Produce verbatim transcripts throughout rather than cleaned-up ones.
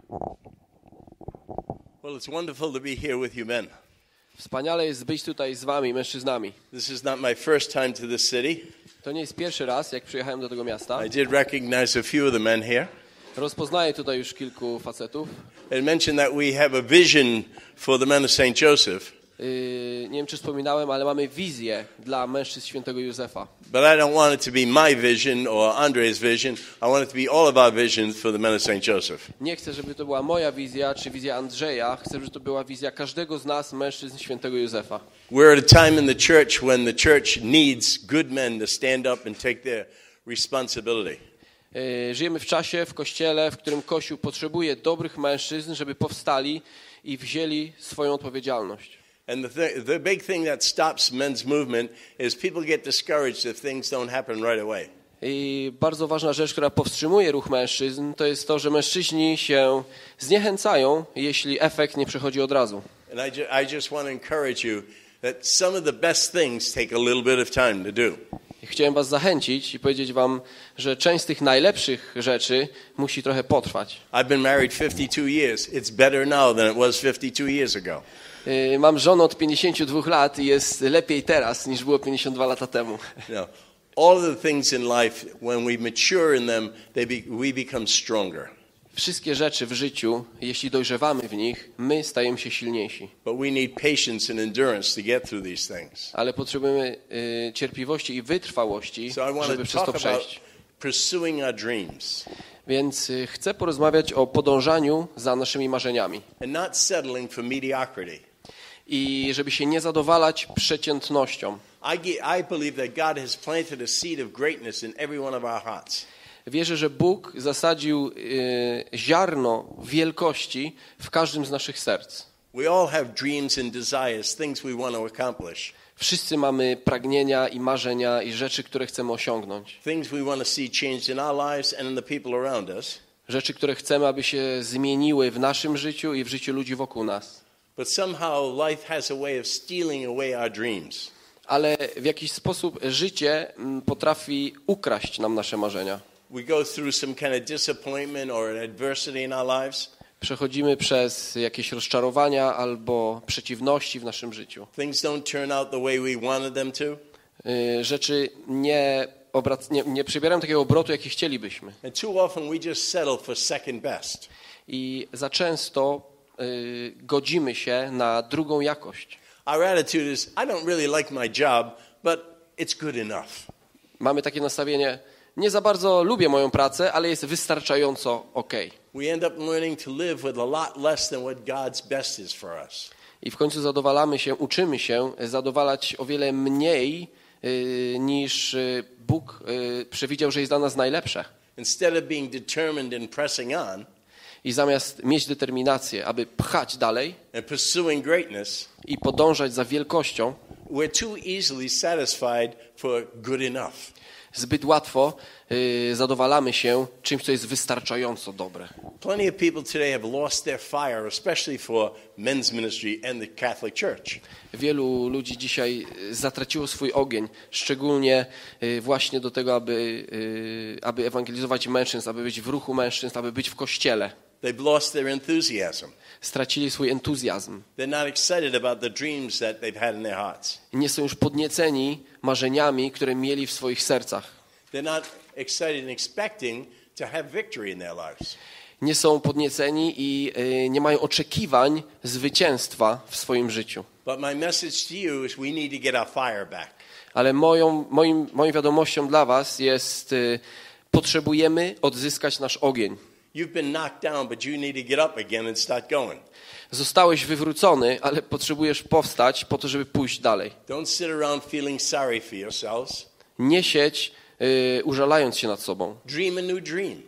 Well, it's wonderful to be here with you men. Wspaniale jest być tutaj z wami, mężczyznami. This is not my first time to this city. To nie jest pierwszy raz, jak przyjechałem do tego miasta. I did recognize a few of the men here. Rozpoznaję tutaj już kilku facetów. I mentioned that we have a vision for the men of Saint Joseph. Yy, nie wiem, czy wspominałem, ale mamy wizję dla mężczyzn świętego Józefa. But I don't want it to be my vision or Andre's vision. I want it to be all of our visions for the men of Saint Joseph. Nie chcę, żeby to była moja wizja, czy wizja Andrzeja. Chcę, żeby to była wizja każdego z nas, mężczyzn świętego Józefa. We're at a time in the church when the church needs good men to stand up and take their responsibility. Yy, żyjemy w czasie, w Kościele, w którym Kościół potrzebuje dobrych mężczyzn, żeby powstali i wzięli swoją odpowiedzialność. And the, th- the big thing that stops men's movement is people get discouraged if things don't happen right away. I bardzo ważna rzecz, która powstrzymuje ruch mężczyzn, to jest to, że mężczyźni się zniechęcają, jeśli efekt nie przychodzi od razu. And I, ju- I just want to encourage you that some of the best things take a little bit of time to do. I chciałem was zachęcić i powiedzieć wam, że część z tych najlepszych rzeczy musi trochę potrwać. I've been married fifty-two years. It's better now than it was fifty-two years ago. Yy, Mam żonę od pięćdziesięciu dwóch lat i jest lepiej teraz, niż było pięćdziesiąt dwa lata temu. You know, all of the things in life, when we mature in them, they be, we become stronger. Wszystkie rzeczy w życiu, jeśli dojrzewamy w nich, my stajemy się silniejsi. But we need patience and endurance to get through these things. Ale potrzebujemy y, cierpliwości i wytrwałości, So I want żeby to przez to talk about przejść. pursuing our dreams Więc y, chcę porozmawiać o podążaniu za naszymi marzeniami. and not settling for mediocrity. I żeby się nie zadowalać przeciętnością. I, get, I believe that God has planted a seed of greatness in every one of our hearts. Wierzę, że Bóg zasadził y, ziarno wielkości w każdym z naszych serc. We all have dreams and desires, things we want to accomplish, Wszyscy mamy pragnienia i marzenia i rzeczy, które chcemy osiągnąć. things we want to see changed in our lives and in the people around us. Rzeczy, które chcemy, aby się zmieniły w naszym życiu i w życiu ludzi wokół nas. But somehow life has a way of stealing away our dreams. Ale w jakiś sposób życie mm, potrafi ukraść nam nasze marzenia. We go through some kind of disappointment or an adversity in our lives. Przechodzimy przez jakieś rozczarowania albo przeciwności w naszym życiu. Things don't turn out the way we wanted them to. Y, Rzeczy nie, obrac- nie, nie przybierają takiego obrotu, jaki chcielibyśmy. And too often we just settle for second best. I za często y, godzimy się na drugą jakość. Our attitude is, I don't really like my job, but it's good enough. Mamy takie nastawienie, nie za bardzo lubię moją pracę, ale jest wystarczająco okej. We end up learning to live with a lot less than what God's best is for us. I w końcu zadowalamy się, uczymy się zadowalać o wiele mniej y, niż y, Bóg y, przewidział, że jest dla nas najlepsze. Instead of being determined and pressing on I zamiast mieć determinację, aby pchać dalej and pursuing greatness, i podążać za wielkością, we're too easily satisfied for good enough. zbyt łatwo y, zadowalamy się czymś, co jest wystarczająco dobre. Plenty of people today have lost their fire, especially for men's ministry and the Catholic Church. Wielu ludzi dzisiaj zatraciło swój ogień, szczególnie y, właśnie do tego, aby, y, aby ewangelizować mężczyzn, aby być w ruchu mężczyzn, aby być w kościele. They've lost their enthusiasm. Stracili swój entuzjazm. They're not excited about the dreams that they've had in their hearts. Nie są już podnieceni marzeniami, które mieli w swoich sercach. They're not excited and expecting to have victory in their lives. Nie są podnieceni i y, nie mają oczekiwań zwycięstwa w swoim życiu. But my message to you is we need to get our fire back. Ale moją, moim, moją wiadomością dla was jest, y, potrzebujemy odzyskać nasz ogień. You've been knocked down, but you need to get up again and start going. Zostałeś wywrócony, ale potrzebujesz powstać po to, żeby pójść dalej. Don't sit around feeling sorry for yourselves. Nie siedź y, użalając się nad sobą. Dream a new dream.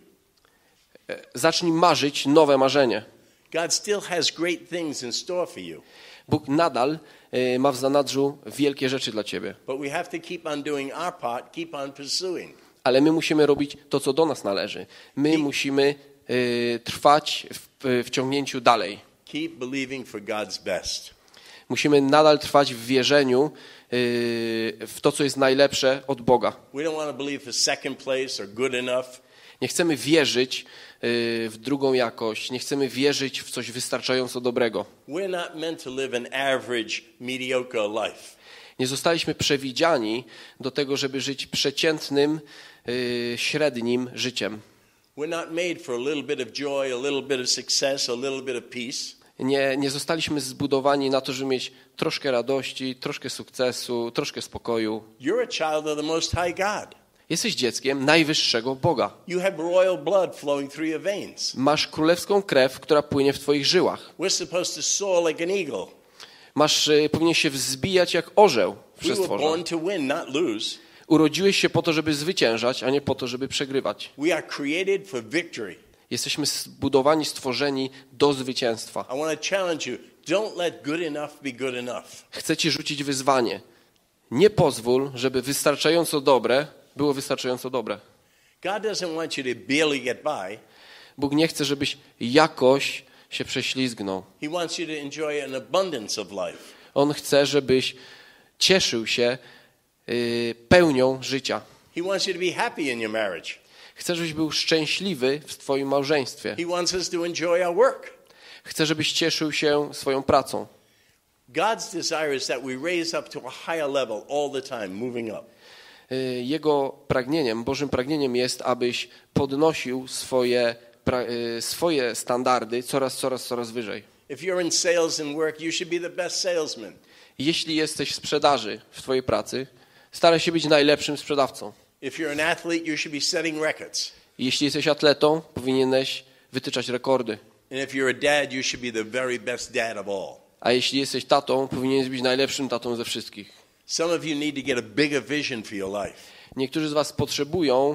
E, Zacznij marzyć nowe marzenie. God still has great things in store for you. Bóg nadal y, ma w zanadrzu wielkie rzeczy dla ciebie. But we have to keep on doing our part, keep on pursuing. Ale my musimy robić to, co do nas należy. My I- musimy y, trwać w, w ciągnięciu dalej. Keep believing for God's best. Musimy nadal trwać w wierzeniu y, w to, co jest najlepsze od Boga. We don't want to believe for second place or good enough. Nie chcemy wierzyć w drugą jakość, nie chcemy wierzyć w coś wystarczająco dobrego. We're not meant to live an average, mediocre life. Nie zostaliśmy przewidziani do tego, żeby żyć przeciętnym, średnim życiem. We're not made for a little bit of joy, a little bit of success, a little bit of peace. Nie, nie zostaliśmy zbudowani na to, żeby mieć troszkę radości, troszkę sukcesu, troszkę spokoju. You're a child of the Most High God. Jesteś dzieckiem najwyższego Boga. You have royal blood flowing through your veins. Masz królewską krew, która płynie w twoich żyłach. We're supposed to soar like an eagle. Masz, powinien się wzbijać jak orzeł w We were przestworze. born to win, not lose. Urodziłeś się po to, żeby zwyciężać, a nie po to, żeby przegrywać. We are created for victory. Jesteśmy zbudowani, stworzeni do zwycięstwa. I want to challenge you. Don't let good enough be good enough. Chcę ci rzucić wyzwanie. Nie pozwól, żeby wystarczająco dobre było wystarczająco dobre. God doesn't want you to barely get by. Bóg nie chce, żebyś jakoś się prześlizgnął. He wants you to enjoy an abundance of life. On chce, żebyś cieszył się y, pełnią życia. He wants you to be happy in your marriage. Chce, żebyś był szczęśliwy w twoim małżeństwie. He wants us to enjoy our work. Chce, żebyś cieszył się swoją pracą. God's desire is that we raise up to a higher level all the time, moving up. Y, Jego pragnieniem, Bożym pragnieniem jest, abyś podnosił swoje, pra, y, swoje standardy coraz, coraz, coraz wyżej. If you're in sales and work, you should be the best salesman. Jeśli jesteś w sprzedaży w twojej pracy, staraj się być najlepszym sprzedawcą. If you're an athlete, you should be setting records. Jeśli jesteś atletą, powinieneś wytyczać rekordy. And if you're a dad, you should be the very best dad of all. A jeśli jesteś tatą, powinieneś być najlepszym tatą ze wszystkich. Some of you need to get a bigger vision for your life. Niektórzy z was potrzebują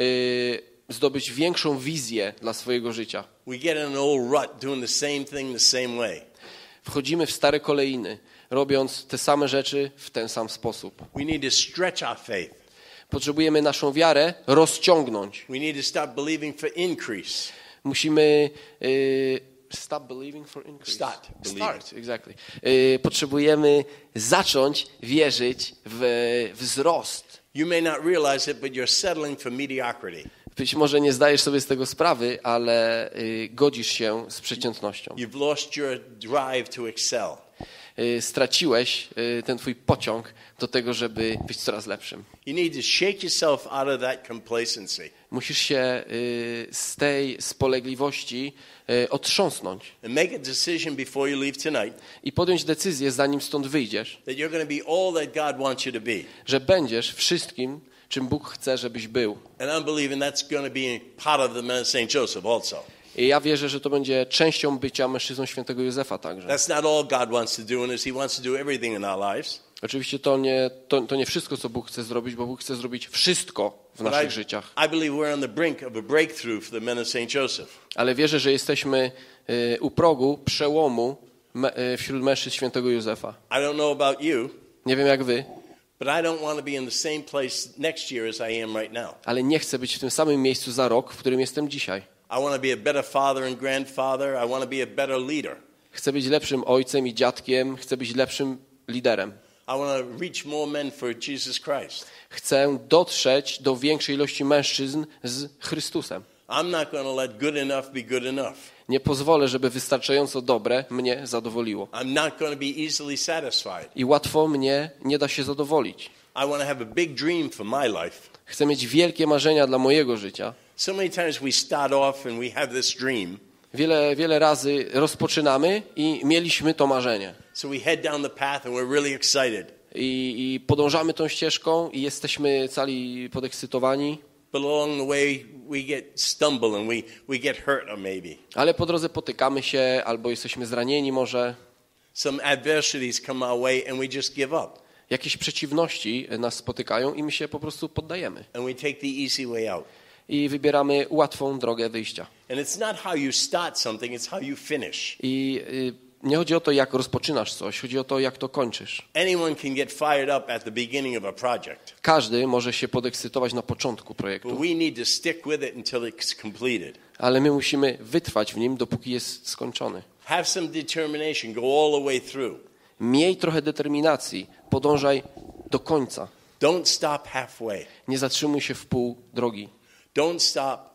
y, zdobyć większą wizję dla swojego życia. We get in an old rut doing the same thing the same way. Wchodzimy w stare kolejny, robiąc te same rzeczy w ten sam sposób. We need to stretch our faith. Potrzebujemy naszą wiarę rozciągnąć. We need to stop believing for increase. Musimy y, stop believing for increase. Start believing. Start, exactly. Y, potrzebujemy zacząć wierzyć w wzrost. You may not realize it, but you're settling for mediocrity. Być może nie zdajesz sobie z tego sprawy, ale y, godzisz się z przeciętnością. You've lost your drive to excel. Y, straciłeś y, ten twój pociąg do tego, żeby być coraz lepszym. You need to shake yourself out of that complacency Musisz się y, z tej spolegliwości y, otrząsnąć and make a decision before you leave tonight i podjąć decyzję, zanim stąd wyjdziesz, that you're going to be all that God wants you to be. że będziesz wszystkim, czym Bóg chce, żebyś był. And I'm believing that's going to be part of the men of Saint Joseph also. I ja wierzę, że to będzie częścią bycia mężczyzną świętego Józefa także. That's not all God wants to do in us. He wants to do everything in our lives. Oczywiście to nie, to, to nie wszystko, co Bóg chce zrobić, bo Bóg chce zrobić wszystko w But naszych I, życiach. I believe we're on the brink of a breakthrough for the men of Saint Joseph. Ale wierzę, że jesteśmy y, u progu przełomu me, y, wśród mężczyzn świętego Józefa. I don't know about you, Nie wiem jak wy, but I don't want to be in the same place next year as I am right now. ale nie chcę być w tym samym miejscu za rok, w którym jestem dzisiaj. I want to be a better father and grandfather. I want to be a better leader. Chcę być lepszym ojcem i dziadkiem, chcę być lepszym liderem. I want to reach more men for Jesus Christ. Chcę dotrzeć do większej ilości mężczyzn z Chrystusem. I'm not going to let good enough be good enough. Nie pozwolę, żeby wystarczająco dobre mnie zadowoliło. I'm not going to be easily satisfied. I łatwo mnie nie da się zadowolić. I want to have a big dream for my life. Chcę mieć wielkie marzenia dla mojego życia. So many times we start off and we have this dream. Wiele, wiele razy rozpoczynamy i mieliśmy to marzenie. So we head down the path and we're really excited. I, i podążamy tą ścieżką i jesteśmy cali podekscytowani. But along the way we get stumble and we, we get hurt or maybe. Ale po drodze potykamy się albo jesteśmy zranieni może. Some adversities come our way and we just give up. Jakieś przeciwności nas spotykają i my się po prostu poddajemy. And we take the easy way out. I wybieramy łatwą drogę wyjścia. And it's not how you start something, it's how you finish. I y, nie chodzi o to, jak rozpoczynasz coś, chodzi o to, jak to kończysz. Anyone can get fired up at the beginning of a project. Każdy może się podekscytować na początku But projektu, we need to stick with it until it's completed. ale my musimy wytrwać w nim, dopóki jest skończony. Have some determination, go all the way through. Miej trochę determinacji, podążaj do końca. Don't stop halfway. Nie zatrzymuj się w pół drogi. Don't stop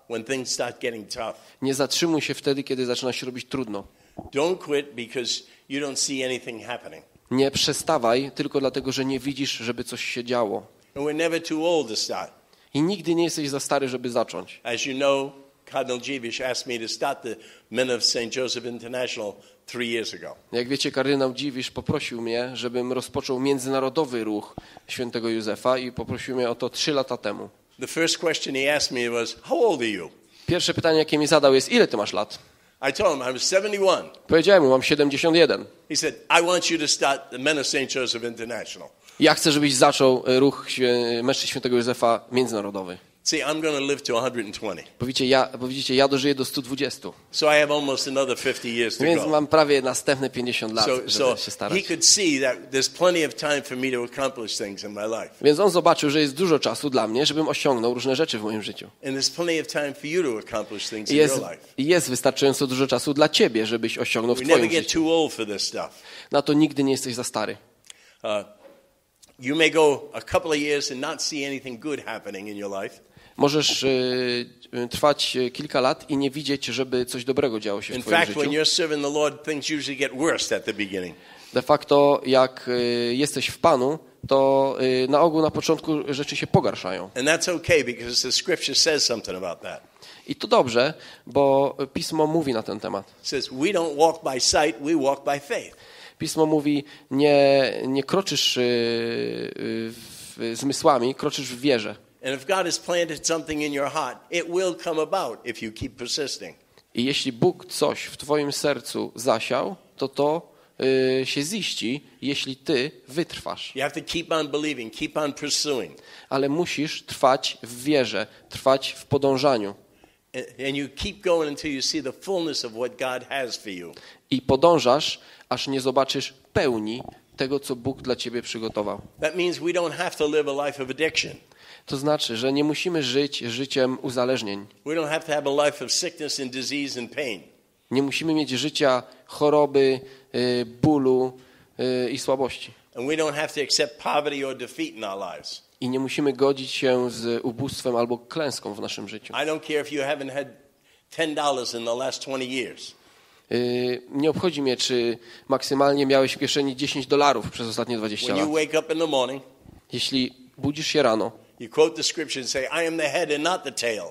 when things start getting tough. Nie zatrzymuj się wtedy, kiedy zaczyna się robić trudno. Don't quit because you don't see anything happening. Nie przestawaj tylko dlatego, że nie widzisz, żeby coś się działo. And we're never too old to start. I nigdy nie jesteś za stary, żeby zacząć. As you know, Cardinal Dziwisz asked me to start the Men of Saint Joseph International three years ago. Jak wiecie, kardynał Dziwisz poprosił mnie, żebym rozpoczął międzynarodowy ruch świętego Józefa i poprosił mnie o to trzy lata temu. The first question he asked me was, how old are you? Pierwsze pytanie, jakie mi zadał, jest: ile ty masz lat? I told him I was seventy-one. Powiedziałem mu: mam siedemdziesiąt jeden. He said, I want you to start the Men of Saint Joseph International. Ja chcę, żebyś zaczął ruch świe- mężczyzn świętego Józefa międzynarodowy. See, I'm going to live to one hundred twenty. Bo widzicie, ja, bo widzicie, ja dożyję do stu dwudziestu. So I have almost another fifty years to Więc go. mam prawie następne pięćdziesiąt lat, So, żeby so się he starać. could see that there's plenty of time for me to accomplish things in my life. Więc on zobaczył, że jest dużo czasu dla mnie, żebym osiągnął różne rzeczy w moim życiu. And there's plenty of time for you to accomplish things I in jest, your life. i jest wystarczająco dużo czasu dla ciebie, żebyś osiągnął w We never twoim get życiu. too old for this stuff. Na to nigdy nie jesteś za stary. Uh, you may go a couple of years and not see anything good happening in your life. Możesz y, y, trwać y, kilka lat i nie widzieć, żeby coś dobrego działo się w In twoim fact, when życiu. you're serving the Lord, things usually get worse at the beginning. De facto, jak y, jesteś w Panu, to y, na ogół na początku rzeczy się pogarszają. And that's okay because the scripture says something about that. I to dobrze, bo Pismo mówi na ten temat. It says, we don't walk by sight, we walk by faith. Pismo mówi: nie, nie kroczysz y, y, w, zmysłami, kroczysz w wierze. And if God has planted something in your heart, it will come about if you keep persisting. I jeśli Bóg coś w twoim sercu zasiał, to to y, się ziści, jeśli ty wytrwasz. You have to keep on believing, keep on pursuing. Ale musisz trwać w wierze, trwać w podążaniu. And and you keep going until you see the fullness of what God has for you. I podążasz, aż nie zobaczysz pełni tego, co Bóg dla ciebie przygotował. That means we don't have to live a life of addiction. To znaczy, że nie musimy żyć życiem uzależnień. We don't have to have a life of sickness and disease and pain. Nie musimy mieć życia choroby, y, bólu y, i słabości. And we don't have to accept poverty or defeat in our lives. I nie musimy godzić się z ubóstwem albo klęską w naszym życiu. I don't care if you haven't had ten dollars in the last twenty years. Y, nie obchodzi mnie, czy maksymalnie miałeś w kieszeni dziesięć dolarów przez ostatnie dwadzieścia When lat. you wake up in the morning, Jeśli budzisz się rano, you quote the scripture and say, I am the head and not the tail.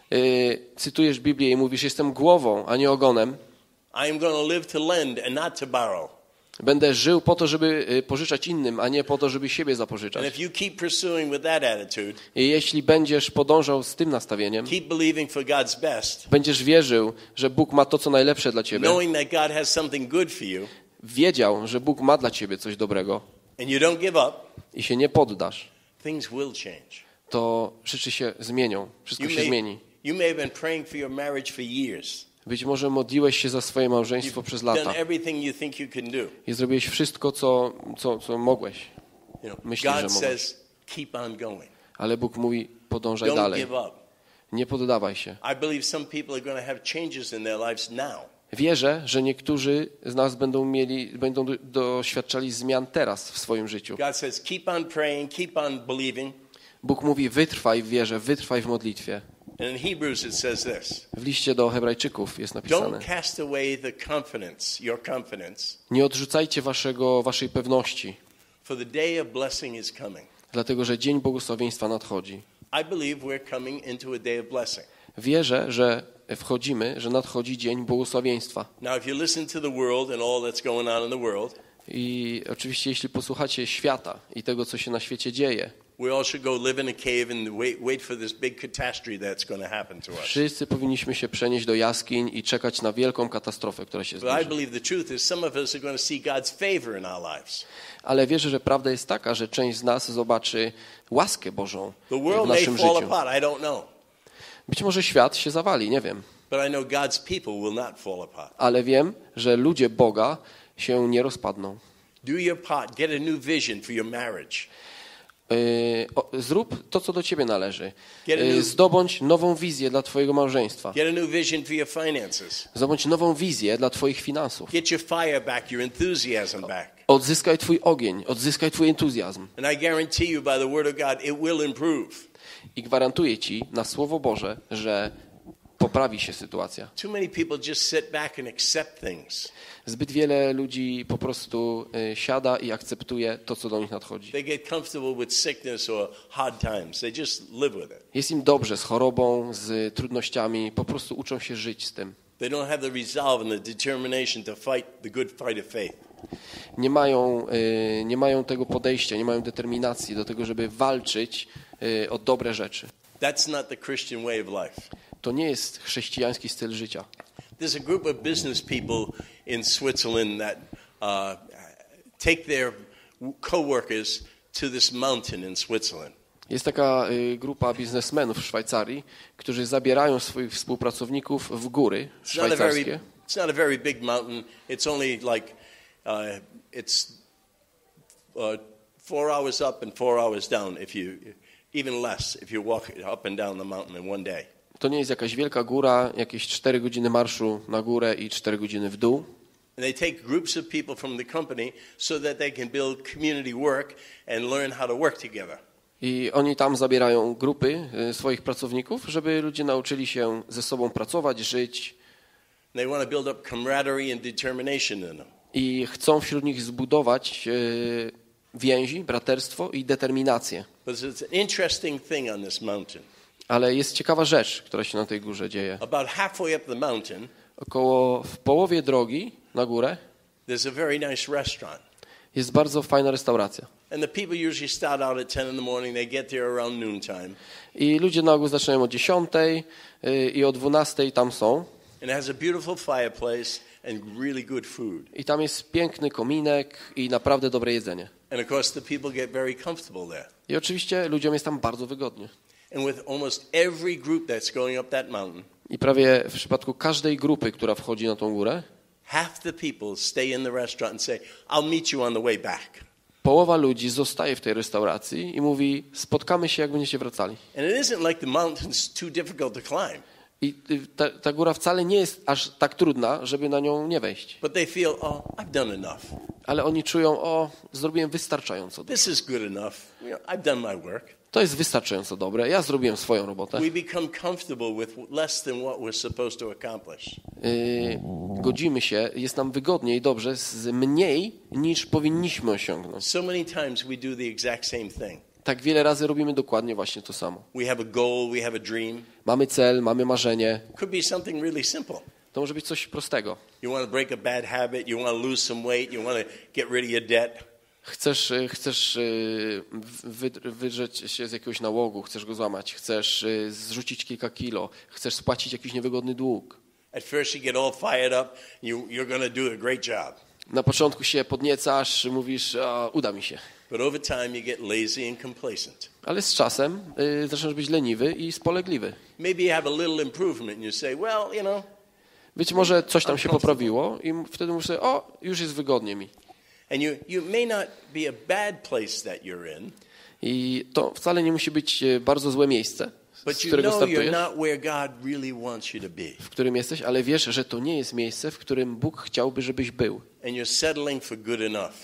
y, cytujesz Biblię i mówisz: jestem głową, a nie ogonem. I am going to live to lend and not to borrow. Będę żył po to, żeby y, pożyczać innym, a nie po to, żeby siebie And zapożyczać. if you keep pursuing with that attitude, I jeśli będziesz podążał z tym nastawieniem, keep believing for God's best, będziesz wierzył, że Bóg ma to, co najlepsze dla ciebie, knowing that God has something good for you, wiedział, że Bóg ma dla ciebie coś dobrego and you don't give up, i się nie poddasz, things will change. to rzeczy się zmienią. Wszystko You się may, zmieni. you may have been praying for your marriage for years. Być może modliłeś się za swoje małżeństwo przez lata Done everything you think you can do. i zrobiłeś wszystko, co, co, co mogłeś. You know, Myślisz, że God mogłeś. says, keep on going. Ale Bóg mówi: podążaj Don't dalej. give up. Nie poddawaj się. I believe some people are going to have changes in their lives now. Wierzę, że niektórzy z nas będą mieli, będą do, doświadczali zmian teraz w swoim życiu. God says, keep on praying, keep on believing. Bóg mówi: wytrwaj w wierze, wytrwaj w modlitwie. And in Hebrews it says this. W liście do Hebrajczyków jest napisane: Don't cast away the confidence, your confidence, nie odrzucajcie waszego, waszej pewności, for the day of blessing is coming. dlatego że dzień błogosławieństwa nadchodzi. I believe we're coming into a day of blessing. Wierzę, że wchodzimy, że nadchodzi dzień błogosławieństwa. Now, if you listen to the world and all that's going on in the world, I oczywiście, jeśli posłuchacie świata i tego, co się na świecie dzieje, we all should go live in a cave and wait, wait for this big catastrophe that's going to happen to us. wszyscy powinniśmy się przenieść do jaskiń i czekać na wielką katastrofę, która się But I zbliży. believe the truth is some of us are going to see God's favor in our lives. Ale wierzę, że prawda jest taka, że część z nas zobaczy łaskę Bożą The w world may naszym fall życiu. apart, I don't know. Być może świat się zawali, nie wiem. But I know God's people will not fall apart. Ale wiem, że ludzie Boga się nie rozpadną. Do your part. Get a new vision for your marriage. Yy, o, zrób to, co do ciebie należy. Get a Yy, new- zdobądź nową wizję dla twojego małżeństwa. Get a new vision for your finances. Zdobądź nową wizję dla twoich finansów. Get your fire back, your enthusiasm back. Odzyskaj twój ogień, odzyskaj twój entuzjazm. And I guarantee you by the word of God, it will improve. I gwarantuję ci na Słowo Boże, że poprawi się sytuacja. Too many people just sit back and accept things. Zbyt wiele ludzi po prostu y, siada i akceptuje to, co do nich nadchodzi. They get comfortable with sickness or hard times. They just live with it. Jest im dobrze z chorobą, z trudnościami, po prostu uczą się żyć z tym. They don't have the resolve and the determination to fight the good fight of faith. Nie mają, y, nie mają tego podejścia, nie mają determinacji do tego, żeby walczyć y, o dobre rzeczy. That's not the Christian way of life. To nie jest chrześcijański styl życia. There's a group of business people in Switzerland that uh, take their co-workers to this mountain in Switzerland. Jest taka y, grupa biznesmenów w Szwajcarii, którzy zabierają swoich współpracowników w góry It's not a very, szwajcarskie. it's not a very big mountain. It's only like uh, it's uh, four hours up and four hours down. If you, even less, if you walk up and down the mountain in one day. To nie jest jakaś wielka góra, jakieś cztery godziny marszu na górę i cztery godziny w dół. And they take groups of people from the company so that they can build community work and learn how to work together. I oni tam zabierają grupy y, swoich pracowników, żeby ludzie nauczyli się ze sobą pracować, żyć. They want to build up camaraderie and determination in them. I chcą wśród nich zbudować y, więzi, braterstwo i determinację. But it's an interesting thing on this mountain. Ale jest ciekawa rzecz, która się na tej górze dzieje. About halfway up the mountain, Około w połowie drogi na górę there's a very nice restaurant. jest bardzo fajna restauracja. And the people usually start out at ten in the morning. They get there around noontime. I ludzie na ogół zaczynają o dziesiątej y, i o dwunastej tam są. And it has a beautiful fireplace and really good food. I tam jest piękny kominek i naprawdę dobre jedzenie. And of course the people get very comfortable there. I oczywiście ludziom jest tam bardzo wygodnie. And with almost every group that's going up that mountain, I prawie w przypadku każdej grupy, która wchodzi na tą górę, half the people stay in the restaurant and say, I'll meet you on the way back. połowa ludzi zostaje w tej restauracji i mówi, spotkamy się, jak będziecie wracali. And it isn't like the mountain's too difficult to climb. I ta, ta góra wcale nie jest aż tak trudna, żeby na nią nie wejść. But they feel, oh, I've done enough. Ale oni czują, o, zrobiłem wystarczająco. This is good enough. You know, I've done my work. To jest wystarczająco dobre, ja zrobiłem swoją robotę. We become comfortable with less than what we're supposed to accomplish. Yy, godzimy się, jest nam wygodniej i dobrze z mniej niż powinniśmy osiągnąć. So many times we do the exact same thing. Tak wiele razy robimy dokładnie właśnie to samo. We have a goal, we have a dream. Mamy cel, mamy marzenie. Could be something really simple. To może być coś prostego. You want to break a bad habit, you want to lose some weight, you want to get rid of your debt. Chcesz, chcesz wy, wydrzeć się z jakiegoś nałogu, chcesz go złamać, chcesz zrzucić kilka kilo, chcesz spłacić jakiś niewygodny dług. At first you get all fired up, you, you're going to do a great job. Na początku się podniecasz, mówisz, a, uda mi się. But over time you get lazy and complacent. Ale z czasem y, zaczynasz być leniwy i spolegliwy. Maybe you have a little improvement and you say, well, you know. Być może coś tam się poprawiło i wtedy mówisz sobie, o, już jest wygodnie mi. And you, you may not be a bad place that you're in. I to wcale nie musi być bardzo złe miejsce, But z you którego know you're startujesz, not where God really wants you to be. w którym jesteś, ale wiesz, że to nie jest miejsce, w którym Bóg chciałby, żebyś był. And you're settling for good enough.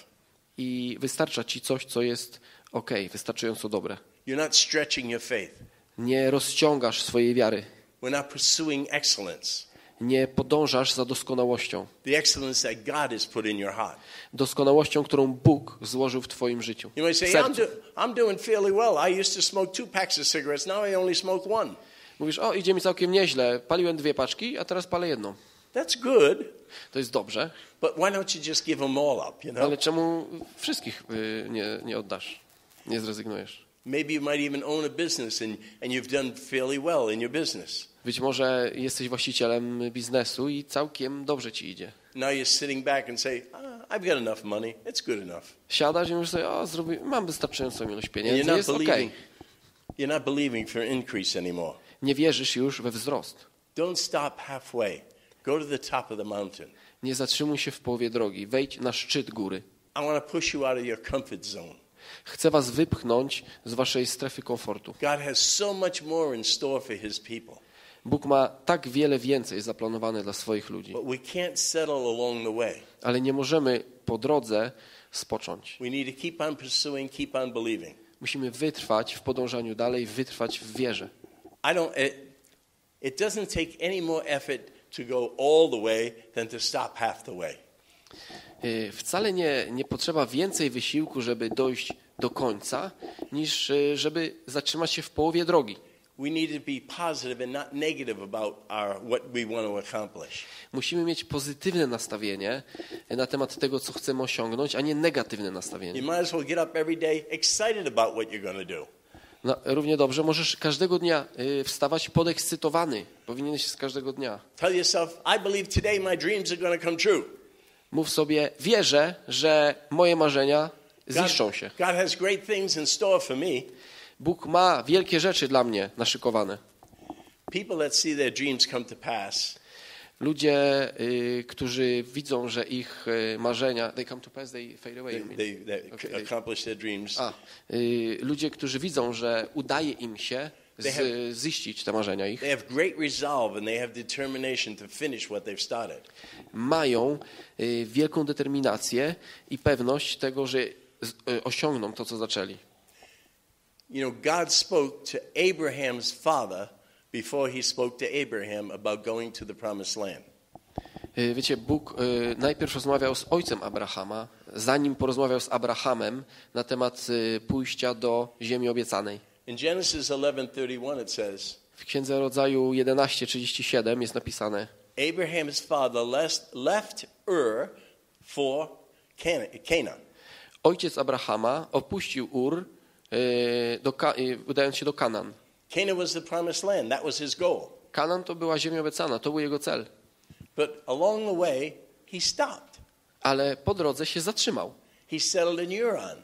I wystarcza ci coś, co jest okej, wystarczająco dobre. You're not stretching your faith. Nie rozciągasz swojej wiary. We're not pursuing excellence. Nie podążasz za doskonałością. The excellence that God has put in your heart. Doskonałością, którą Bóg złożył w twoim życiu. You might say, w I'm, sercu. do, I'm doing fairly well. I used to smoke two packs of cigarettes. Now I only smoke one. Mówisz, o, idzie mi całkiem nieźle. Paliłem dwie paczki, a teraz palę jedną. That's good. To jest dobrze, But why don't you just give them all up, you know? ale czemu wszystkich y, nie, nie oddasz? Nie zrezygnujesz? Maybe you might even own a business and, and you've done fairly well in your business. Być może jesteś właścicielem biznesu i całkiem dobrze ci idzie. Now you're sitting back and say, ah, I've got enough money. It's good enough. Siadasz i mówisz sobie, o, zrobi, mam wystarczającą ilość And pieniędzy, you're not jest okej. believing, you're not believing for increase anymore. Nie wierzysz już we wzrost. Don't stop halfway. Go to the top of the mountain. Nie zatrzymuj się w połowie drogi. Wejdź na szczyt góry. I want to push you out of your comfort zone. Chcę was wypchnąć z waszej strefy komfortu. God has so much more in store for his people. Bóg ma tak wiele więcej zaplanowane dla swoich ludzi. But we can't settle along the way. Ale nie możemy po drodze spocząć. We need to keep on pursuing, keep on believing. Musimy wytrwać w podążaniu dalej, wytrwać w wierze. I don't, It doesn't take any more effort to go all the way than to stop half the way. Y, Wcale nie, nie potrzeba więcej wysiłku, żeby dojść do końca, niż y, żeby zatrzymać się w połowie drogi. We need to be positive and not negative about our, what we want to accomplish. Musimy mieć pozytywne nastawienie na temat tego, co chcemy osiągnąć, a nie negatywne nastawienie. You might as well get up every day excited about what you're going to do. No, równie dobrze możesz każdego dnia y, wstawać podekscytowany. Powinieneś z każdego dnia. Tell yourself, I believe today my dreams are going to come true. Mów sobie, wierzę, że moje marzenia ziszczą się. God has great things in store for me. Bóg ma wielkie rzeczy dla mnie naszykowane. People that see their dreams come to pass, Ludzie, y, którzy widzą, że ich y, marzenia, they come to pass, they fade away. they, you mean? they, they Okay, they- accomplish their dreams. A, y, ludzie, którzy widzą, że udaje im się They have- z, ziścić te marzenia ich, They have great resolve and they have determination to finish what they've started. mają y, wielką determinację i pewność tego, że z, y, osiągną to, co zaczęli. You know, God spoke to Abraham's father before he spoke to Abraham about going to the promised land. Y, Wiecie, Bóg y, najpierw rozmawiał z ojcem Abrahama, zanim porozmawiał z Abrahamem na temat y, pójścia do ziemi obiecanej. In Genesis eleven thirty-one it says, W Księdze Rodzaju jedenaście trzydzieści siedem jest napisane: Abraham's father left, left Ur for Cana- Canaan. Ojciec Abrahama opuścił Ur, y, do, Ka- y, udając się do Kanan. Canaan was the promised land. That was his goal. Kanan to była ziemia obiecana, to był jego cel. But along the way, he stopped. Ale po drodze się zatrzymał. He settled in Uran.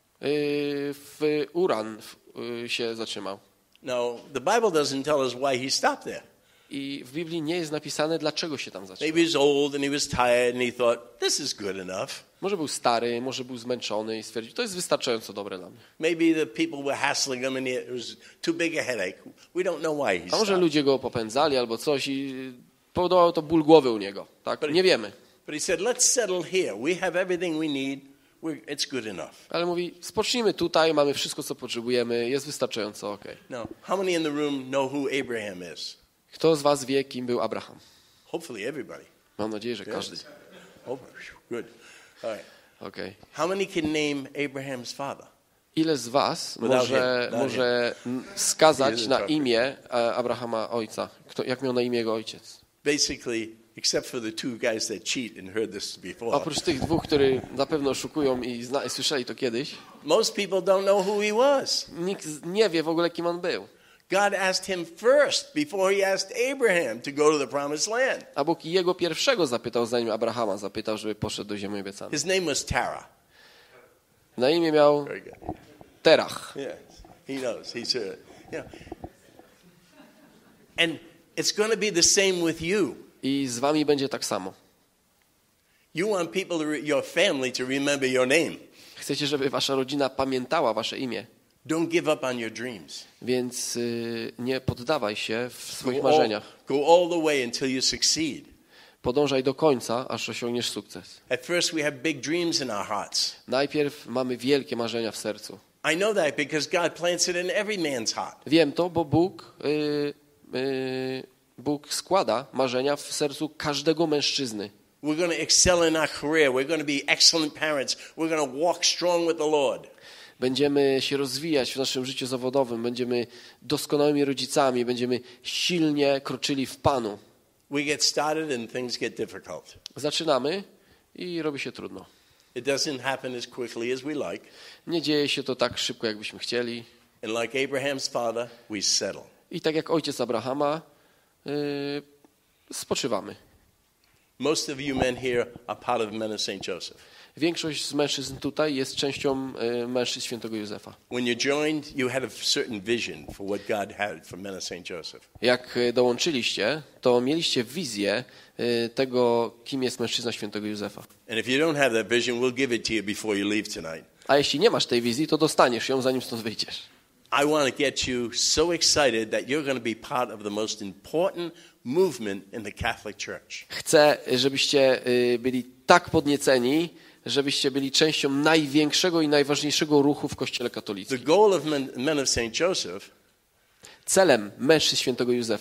Y, W Uran w- y, się zatrzymał. Now, the Bible doesn't tell us why he stopped there. I w Biblii nie jest napisane, dlaczego się tam zatrzymał. Maybe he was old and he was tired and he thought, this is good enough. Może był stary, może był zmęczony i stwierdził, to jest wystarczająco dobre dla mnie. Maybe the people were hassling him and it was too big a headache. We don't know why he A może stopped. ludzie go popędzali albo coś i powodowało to ból głowy u niego. Tak? Nie wiemy. But he said, let's settle here. We have everything we need. We're, it's good enough. Ale mówi, spocznijmy tutaj, mamy wszystko, co potrzebujemy, jest wystarczająco, okej. Now, how many in the room know who Abraham is? Kto z was wie, kim był Abraham? Hopefully everybody. Mam nadzieję, że każdy. Oh, good. All right. Okej. How many can name Abraham's father? Ile z was Without może, him, without może m, skazać He na isn't imię e, Abrahama ojca? Kto, jak miał na imię jego ojciec? Basically, except for the two guys that cheat and heard this before. Oprócz tych dwóch, którzy na pewno oszukują i zna, słyszeli to kiedyś, Most people don't know who he was. nikt z- nie wie w ogóle, kim on był. God asked him first before he asked Abraham to go to the promised land. A Bóg jego pierwszego zapytał, zanim Abrahama zapytał, żeby poszedł do ziemi obiecanej. His name was Terah. Na imię miał Very good. Terach. Yes, he knows. He's a, you know. And it's going to be the same with you. I z wami będzie tak samo. You want people, to re- your family, to remember your name. Chcecie, żeby wasza rodzina pamiętała wasze imię, Don't give up on your dreams. więc y, nie poddawaj się w swoich Go all, marzeniach. go all the way until you succeed. Podążaj do końca, aż osiągniesz sukces. At first, we have big dreams in our hearts. Najpierw mamy wielkie marzenia w sercu. I know that because God plants it in every man's heart. Wiem to, bo Bóg, y, y, Bóg składa marzenia w sercu każdego mężczyzny. We're going to excel in our career. We're going to be excellent parents. We're going to walk strong with the Lord. Będziemy się rozwijać w naszym życiu zawodowym, będziemy doskonałymi rodzicami, będziemy silnie kroczyli w Panu. We get started and things get difficult. Zaczynamy i robi się trudno. It doesn't happen as quickly as we like. Nie dzieje się to tak szybko, jakbyśmy chcieli. And like Abraham's father, we settle. I tak jak ojciec Abrahama, yy, spoczywamy. Most of you men here are part of the men of Saint Joseph. Większość z mężczyzn tutaj jest częścią y, mężczyzn świętego Józefa. When you joined, you had a certain vision for what God had for men of Saint Joseph. Jak y, dołączyliście, to mieliście wizję y, tego, kim jest mężczyzna świętego Józefa. And if you don't have that vision, we'll give it to you before you leave tonight. A jeśli nie masz tej wizji, to dostaniesz ją, zanim stąd wyjdziesz. I want to get you so excited that you're going to be part of the most important movement in the Catholic Church. Chcę, żebyście y, byli tak podnieceni, żebyście byli częścią największego i najważniejszego ruchu w Kościele katolickim. The goal of men, men of Saint Joseph Celem mężczyzn świętego Józefa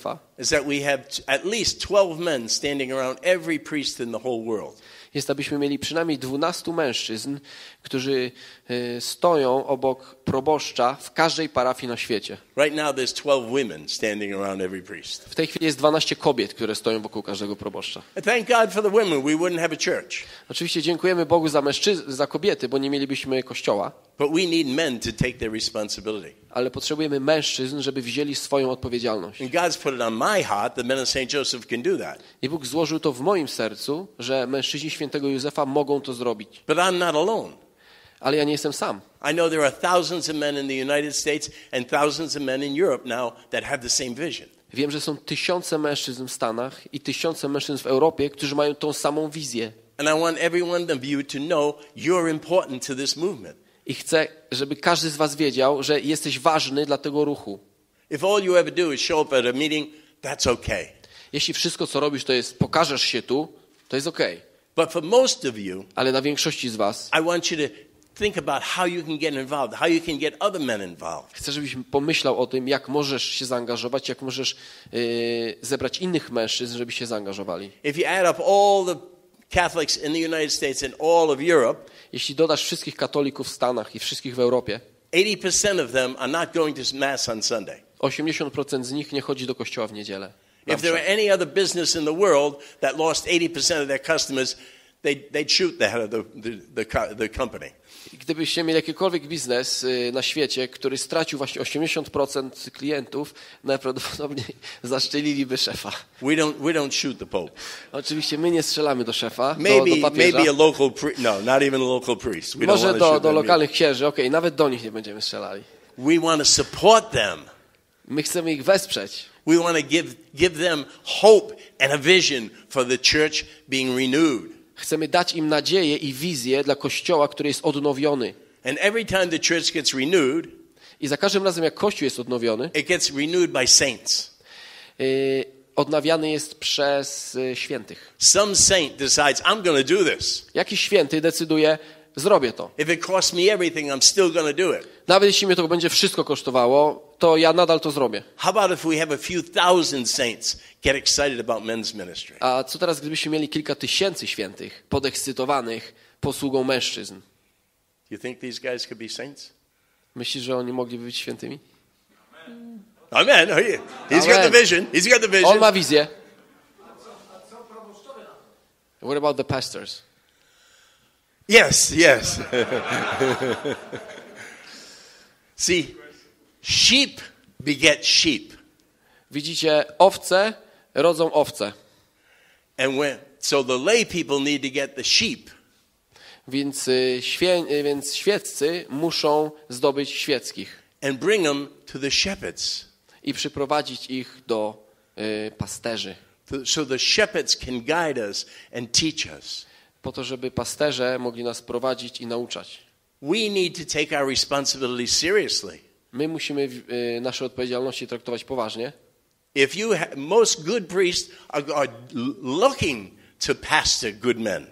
is that we have t- at least twelve men standing around every priest in the whole world. Jest, abyśmy mieli przynajmniej dwunastu mężczyzn, którzy y, stoją obok proboszcza w każdej parafii na świecie. Right now there's twelve women standing around every priest. W tej chwili jest dwanaście kobiet, które stoją wokół każdego proboszcza. And thank God for the women, we wouldn't have a church. Oczywiście dziękujemy Bogu za mężczyzn, za kobiety, bo nie mielibyśmy kościoła, But we need men to take their responsibility. ale potrzebujemy mężczyzn, żeby wzięli swoją odpowiedzialność. And God's put it on my heart that men of Saint Joseph can do that. I Bóg złożył to w moim sercu, że mężczyźni świętego Józefa mogą to zrobić. But I'm not alone. Ale ja nie jestem sam. I know there are thousands of men in the United States and thousands of men in Europe now that have the same vision. Wiem, że są tysiące mężczyzn w Stanach i tysiące mężczyzn w Europie, którzy mają tą samą wizję. And I want every one of you to know you're important to this movement. I chcę, żeby każdy z was wiedział, że jesteś ważny dla tego ruchu. If all you ever do is show up at a meeting, that's okay. Jeśli wszystko, co robisz, to jest pokażesz się tu, to jest okej. But for most of you, Ale dla większości z was I want you to think about how you can get involved, how you can get other men involved. chcę, żebyś pomyślał o tym, jak możesz się zaangażować, jak możesz yy, zebrać innych mężczyzn, żeby się zaangażowali. If you add up all the Catholics in the United States and all of Europe, Jeśli dodasz wszystkich katolików w Stanach i wszystkich w Europie, eighty percent of them are not going to Mass on Sunday. osiemdziesiąt procent z nich nie chodzi do kościoła w niedzielę. If there were any other business in the world that lost eighty percent of their customers, they'd, they'd shoot the head of the, the, the, co- the company. Gdybyście mieli jakikolwiek biznes y, na świecie, który stracił właśnie osiemdziesiąt procent klientów, najprawdopodobniej zaszczeliliby szefa. We don't, we don't shoot the Pope. Oczywiście my nie strzelamy do szefa, do, Maybe, do papieża. maybe a local priest. No, not even a local priest. We don't Może want to do, shoot do them either. lokalnych księży, okej, nawet do nich nie będziemy strzelali. We want to support them. My chcemy ich wesprzeć. We want to give, give them hope and a vision for the church being renewed. Chcemy dać im nadzieję i wizję dla Kościoła, który jest odnowiony. And every time the church gets renewed, I za każdym razem, jak Kościół jest odnowiony, it gets renewed by saints. yy, odnawiany jest przez y, świętych. Some saint decides, I'm going to do this. Jakiś święty decyduje, zrobię to. If it costs me everything, I'm still going to do it. Nawet jeśli mnie to będzie wszystko kosztowało, to ja nadal to zrobię. How about if we have a few thousand saints get excited about men's ministry? A co teraz, gdybyśmy mieli kilka tysięcy świętych, podekscytowanych posługą mężczyzn? You think these guys could be saints? Myślisz, że oni mogliby być świętymi? Amen. He's got the Amen. vision. He's got the On vision. ma wizję. What about the pastors? Yes, yes. See, sheep beget sheep. Widzicie, owce rodzą owce. And when, so the lay people need to get the sheep. Więc, y, świę, y, więc świeccy muszą zdobyć świeckich And bring them to the shepherds. i przyprowadzić ich do y, pasterzy, To- So the shepherds can guide us and teach us. po to, żeby pasterze mogli nas prowadzić i nauczać. We need to take our responsibilities seriously. My musimy y, nasze odpowiedzialności traktować poważnie. If you ha- most good priests are, are l- looking to pastor good men.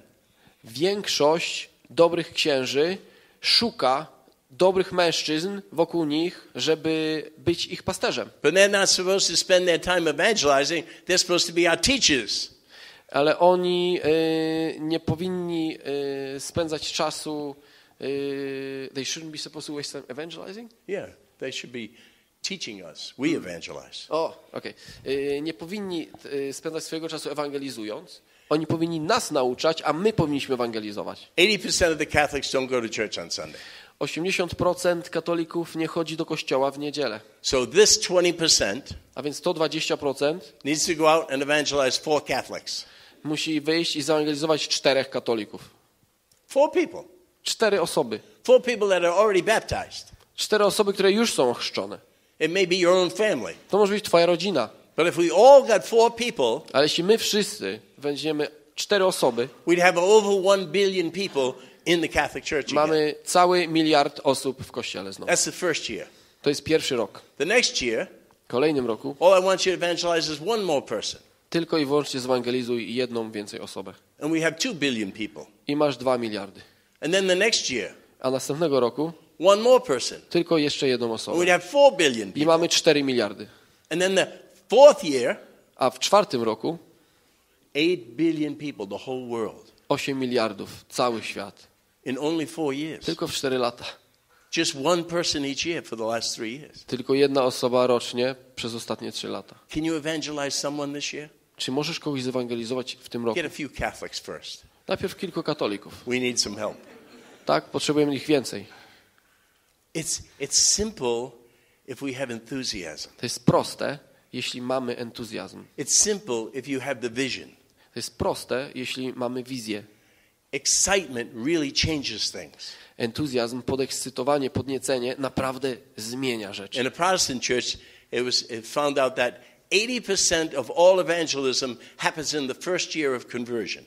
Większość dobrych księży szuka dobrych mężczyzn wokół nich, żeby być ich pasterzem. But they're not supposed to spend their time evangelizing. They're supposed to be our teachers. Ale oni y, nie powinni y, spędzać czasu. Y, they shouldn't be supposed to waste time evangelizing. Yeah, they should be teaching us. We evangelize. O, okej. Y, Nie powinni y, spędzać swojego czasu ewangelizując. Oni powinni nas nauczać, a my powinniśmy ewangelizować. eighty percent of the Catholics don't go to church on Sunday. osiemdziesiąt procent katolików nie chodzi do kościoła w niedzielę. So this twenty percent A więc to dwadzieścia procent needs to go out and evangelize four Catholics. musi wyjść i zaewangelizować czterech katolików. Four people. Cztery osoby. Four people that are already baptized. Cztery osoby, które już są ochrzczone. It may be your own family. To może być twoja rodzina. But if we all got four people, Ale jeśli my wszyscy weźmiemy cztery osoby, we'd have over one billion people in the Catholic Church again. mamy cały miliard osób w kościele znowu. That's the first year. To jest pierwszy rok. The next year, W kolejnym roku all I want you to evangelize is one more person. tylko i wyłącznie zewangelizuj jedną więcej osobę. And we have two billion people. I masz dwa miliardy. And then the next year, A następnego roku one more person. tylko jeszcze jedną And osobę. we'd have four billion I people. mamy cztery miliardy. And then the fourth year, A w czwartym roku eight billion people, the whole world. osiem miliardów, cały świat. In only four years. Tylko w cztery lata. Just one person each year for the last three years. Tylko jedna osoba rocznie przez ostatnie trzy lata. Can you evangelize someone this year? Czy możesz kogoś zewangelizować w tym roku? Get a few Catholics first. Najpierw kilku katolików. We need some help. Tak, potrzebujemy ich więcej. It's, it's simple if we have enthusiasm. To jest proste, jeśli mamy entuzjazm. It's simple if you have the vision. To jest proste, jeśli mamy wizję. Excitement really changes things. Entuzjazm, podekscytowanie, podniecenie naprawdę zmienia rzeczy. In a Protestant church, it was it found out that eighty percent of all evangelism happens in the first year of conversion.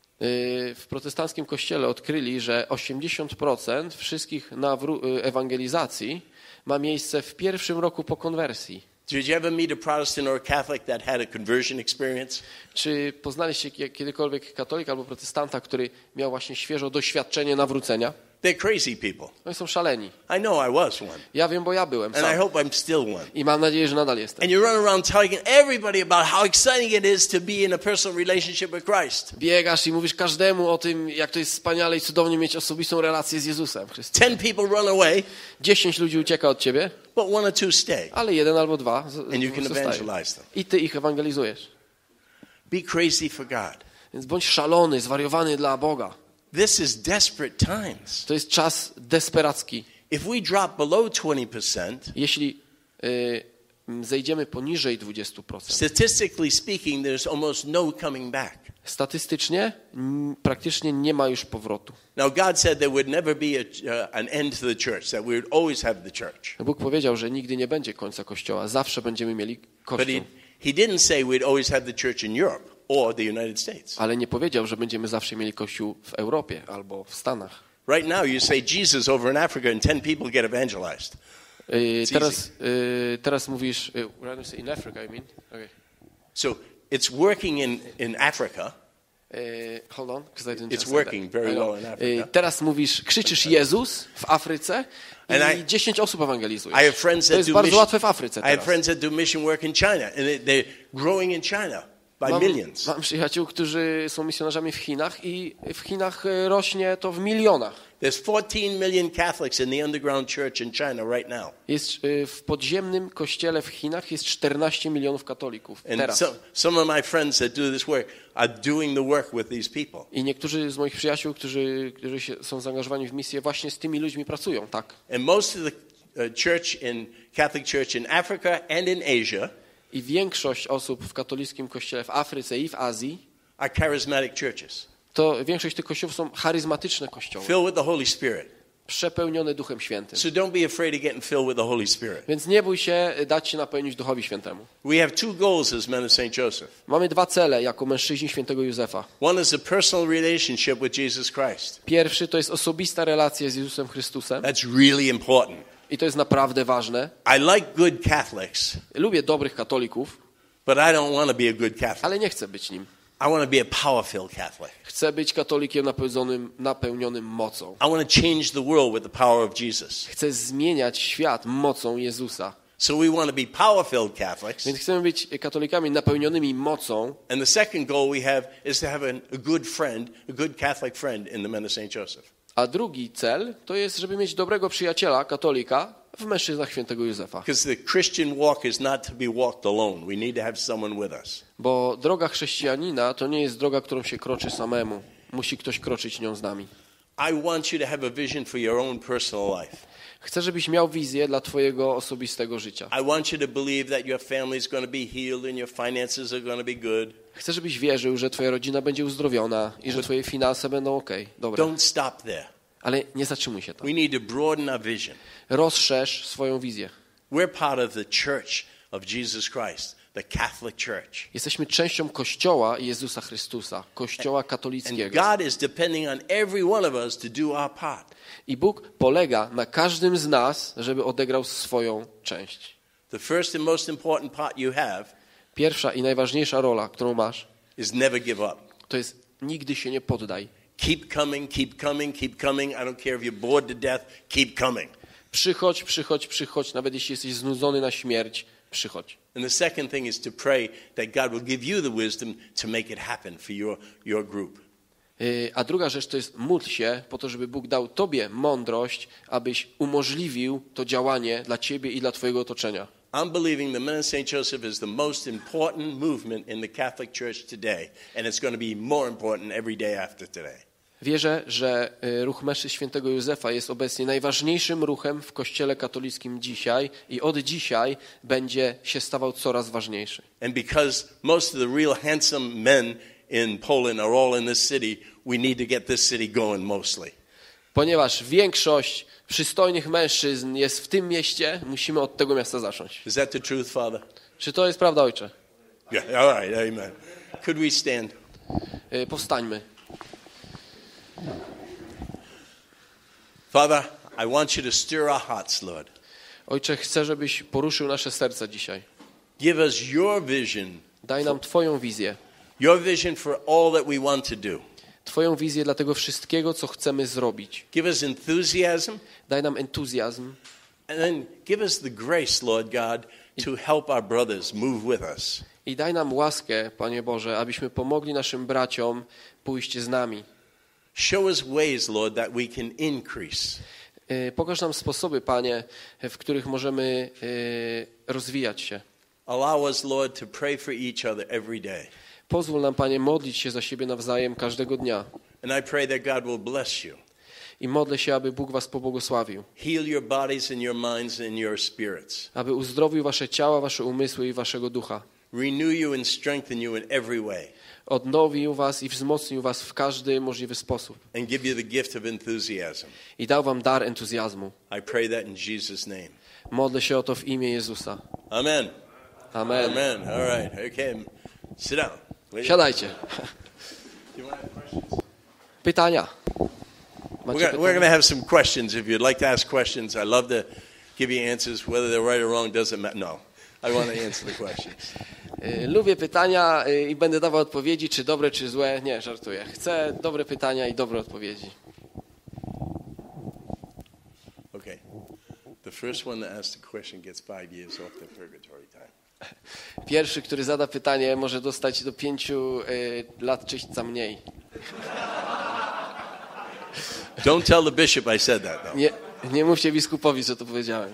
W protestanckim kościele odkryli, że osiemdziesiąt procent wszystkich nawró- ewangelizacji ma miejsce w pierwszym roku po konwersji. Did you ever meet a Protestant or a Catholic that had a conversion experience? Czy poznaliście kiedykolwiek katolika albo protestanta, który miał właśnie świeżo doświadczenie nawrócenia? They're crazy people. Oni są szaleni. I know I was one. Ja wiem, bo ja byłem And I sam. hope I'm still one. I mam nadzieję, że nadal jestem. And you run around telling everybody about how exciting it is to be in a personal relationship with Christ. Biegasz i mówisz każdemu o tym, jak to jest wspaniale i cudownie mieć osobistą relację z Jezusem Chrystusem. Ten people run away, Dziesięć ludzi ucieka od ciebie, but one or two stay. ale jeden albo dwa z- And you can zostają. evangelize them. I ty ich ewangelizujesz. Be crazy for God. Więc bądź szalony, zwariowany dla Boga. This is desperate times. To jest czas desperacki. If we drop below twenty percent, Jeśli y, zejdziemy poniżej dwudziestu procent, statistically speaking, there's almost no coming back. statystycznie m, praktycznie nie ma już powrotu. Now, God said there would never be a, uh, an end to the church, that we would always have the church. Bóg powiedział, że nigdy nie będzie końca Kościoła. Zawsze będziemy mieli But Kościół. he, he didn't say we'd always have the church in Europe or the United States. Ale nie powiedział, że będziemy zawsze mieli Kościół w Europie albo w Stanach. Right now, you say Jesus over in Africa and ten people get evangelized. Y, teraz, y, teraz mówisz, y, rather say in Africa, I mean. Okay. So it's working in, in Africa. Y, hold on, because I didn't It's just say working that. very I know. well in Africa. Y, teraz mówisz, krzyczysz Jezus w Afryce And i I- dziesięć osób I ewangelizujesz. have friends To that jest do bardzo mission, łatwe w Afryce I have teraz. friends that do mission work in China, and they, they're growing in China by Mam, millions. mam przyjaciół, którzy są misjonarzami w Chinach i w Chinach y, rośnie to w milionach. There's fourteen million Catholics in the underground church in China right now. Jest y, w podziemnym kościele w Chinach jest czternaście milionów katolików And teraz. so, some of my friends that do this work are doing the work with these people. I niektórzy z moich przyjaciół, którzy, którzy się, są zaangażowani w misję, właśnie z tymi ludźmi pracują, tak. And most of the uh, church in Catholic Church in Africa and in Asia I większość osób w katolickim kościele w Afryce i w Azji, are charismatic churches, to większość tych kościołów są charyzmatyczne kościoły, filled with the Holy Spirit. przepełnione Duchem Świętym. So don't be afraid of getting filled with the Holy Spirit. Więc nie bój się dać się napełnić Duchowi Świętemu. We have two goals as men of Saint Joseph. Mamy dwa cele jako mężczyźni świętego Józefa. One is a personal relationship with Jesus Christ. Pierwszy to jest osobista relacja z Jezusem Chrystusem That's really important. i to jest naprawdę ważne. I like good Catholics, Lubię dobrych katolików, but I don't want to be a good Catholic. ale nie chcę być nim. I want to be a power-filled Catholic. Chcę być katolikiem napełnionym, napełnionym mocą. I want to change the world with the power of Jesus. Chcę zmieniać świat mocą Jezusa. So we want to be power-filled Catholics. Więc chcemy być katolikami napełnionymi mocą. And the second goal we have is to have an, a good friend, a good Catholic friend in the Men of Saint Joseph. A drugi cel to jest, żeby mieć dobrego przyjaciela, katolika, w mężczyznach świętego Józefa. Because the Christian walk is not to be walked alone. We need to have someone with us. Bo droga chrześcijanina to nie jest droga, którą się kroczy samemu. Musi ktoś kroczyć nią z nami. I want you to have a vision for your own personal life. Chcę, żebyś miał wizję dla twojego osobistego życia. I want you to believe that your family is going to be healed and your finances are going to be good. Chcę, żebyś wierzył, że twoja rodzina będzie uzdrowiona i że twoje finanse będą okej, dobre. Don't stop there. Ale nie zatrzymuj się tam. We need to broaden our vision. Rozszerz swoją wizję. We're part of the church of Jesus Christ, the Catholic Church. Jesteśmy częścią Kościoła Jezusa Chrystusa, Kościoła And katolickiego. God is depending on every one of us to do our part. I Bóg polega na każdym z nas, żeby odegrał swoją część. The first and most important part you have Pierwsza i najważniejsza rola, którą masz, is never give up. to jest nigdy się nie poddaj. Keep coming, keep coming, keep coming. I don't care if you're bored to death, keep coming. Przychodź, przychodź, przychodź, nawet jeśli jesteś znudzony na śmierć, przychodź. And the second thing is to pray that God will give you the wisdom to make it happen for your, your group. A druga rzecz to jest módl się po to, żeby Bóg dał tobie mądrość, abyś umożliwił to działanie dla ciebie i dla twojego otoczenia. I'm believing the Men of Saint Joseph is the most important movement in the Catholic Church today, and it's going to be more important every day after today. Wierzę, że ruch mszy świętego Józefa jest obecnie najważniejszym ruchem w Kościele katolickim dzisiaj i od dzisiaj będzie się stawał coraz ważniejszy. And because most of the real handsome men in Poland are all in this city, we need to get this city going mostly. Ponieważ większość przystojnych mężczyzn jest w tym mieście, musimy od tego miasta zacząć. Is that the truth, Father? Czy to jest prawda, Ojcze? Yeah, all right, amen. Could we stand? Powstańmy. Father, I want you to stir our hearts, Lord. Ojcze, chcę, żebyś poruszył nasze serca dzisiaj. Give us your vision. Daj nam Twoją wizję. Your vision for all that we want to do. Twoją wizję dla tego wszystkiego, co chcemy zrobić. Give us enthusiasm. Daj nam entuzjazm. And then give us the grace, Lord God, to help our brothers move with us. I daj nam łaskę, Panie Boże, abyśmy pomogli naszym braciom pójść z nami. Show us ways, Lord, that we can increase. Pokaż nam sposoby, Panie, w których możemy rozwijać się. Allow us, Lord, to pray for each other every day. Pozwól nam, Panie, modlić się za siebie nawzajem każdego dnia. And I pray that God will bless you. I modlę się, aby Bóg was pobłogosławił. Heal your bodies and your minds and your spirits. Aby uzdrowił wasze ciała, wasze umysły i waszego ducha. Renew you and strengthen you in every way. Odnowił was i wzmocnił was w każdy możliwy sposób. And give you the gift of enthusiasm. I dał wam dar entuzjazmu. I pray that in Jesus' name. Modlę się o to w imię Jezusa. Amen. Amen. Amen. All right. Okay. Sit down. Siadajcie. Pytania. Macie We're going to have some questions. If you'd like to ask questions, I love to give you answers. Whether they're right or wrong doesn't matter. No, I want to answer the questions. Lubię pytania i będę dawał odpowiedzi, czy dobre, czy złe. Nie, żartuję. Chcę dobre pytania i dobre odpowiedzi. Okay. The first one that asks the question gets five years off the purgatory time. Pierwszy, który zada pytanie, może dostać do pięciu y, lat czyśćca mniej. Don't tell the bishop I said that, though. Nie, nie mówcie biskupowi, że to powiedziałem.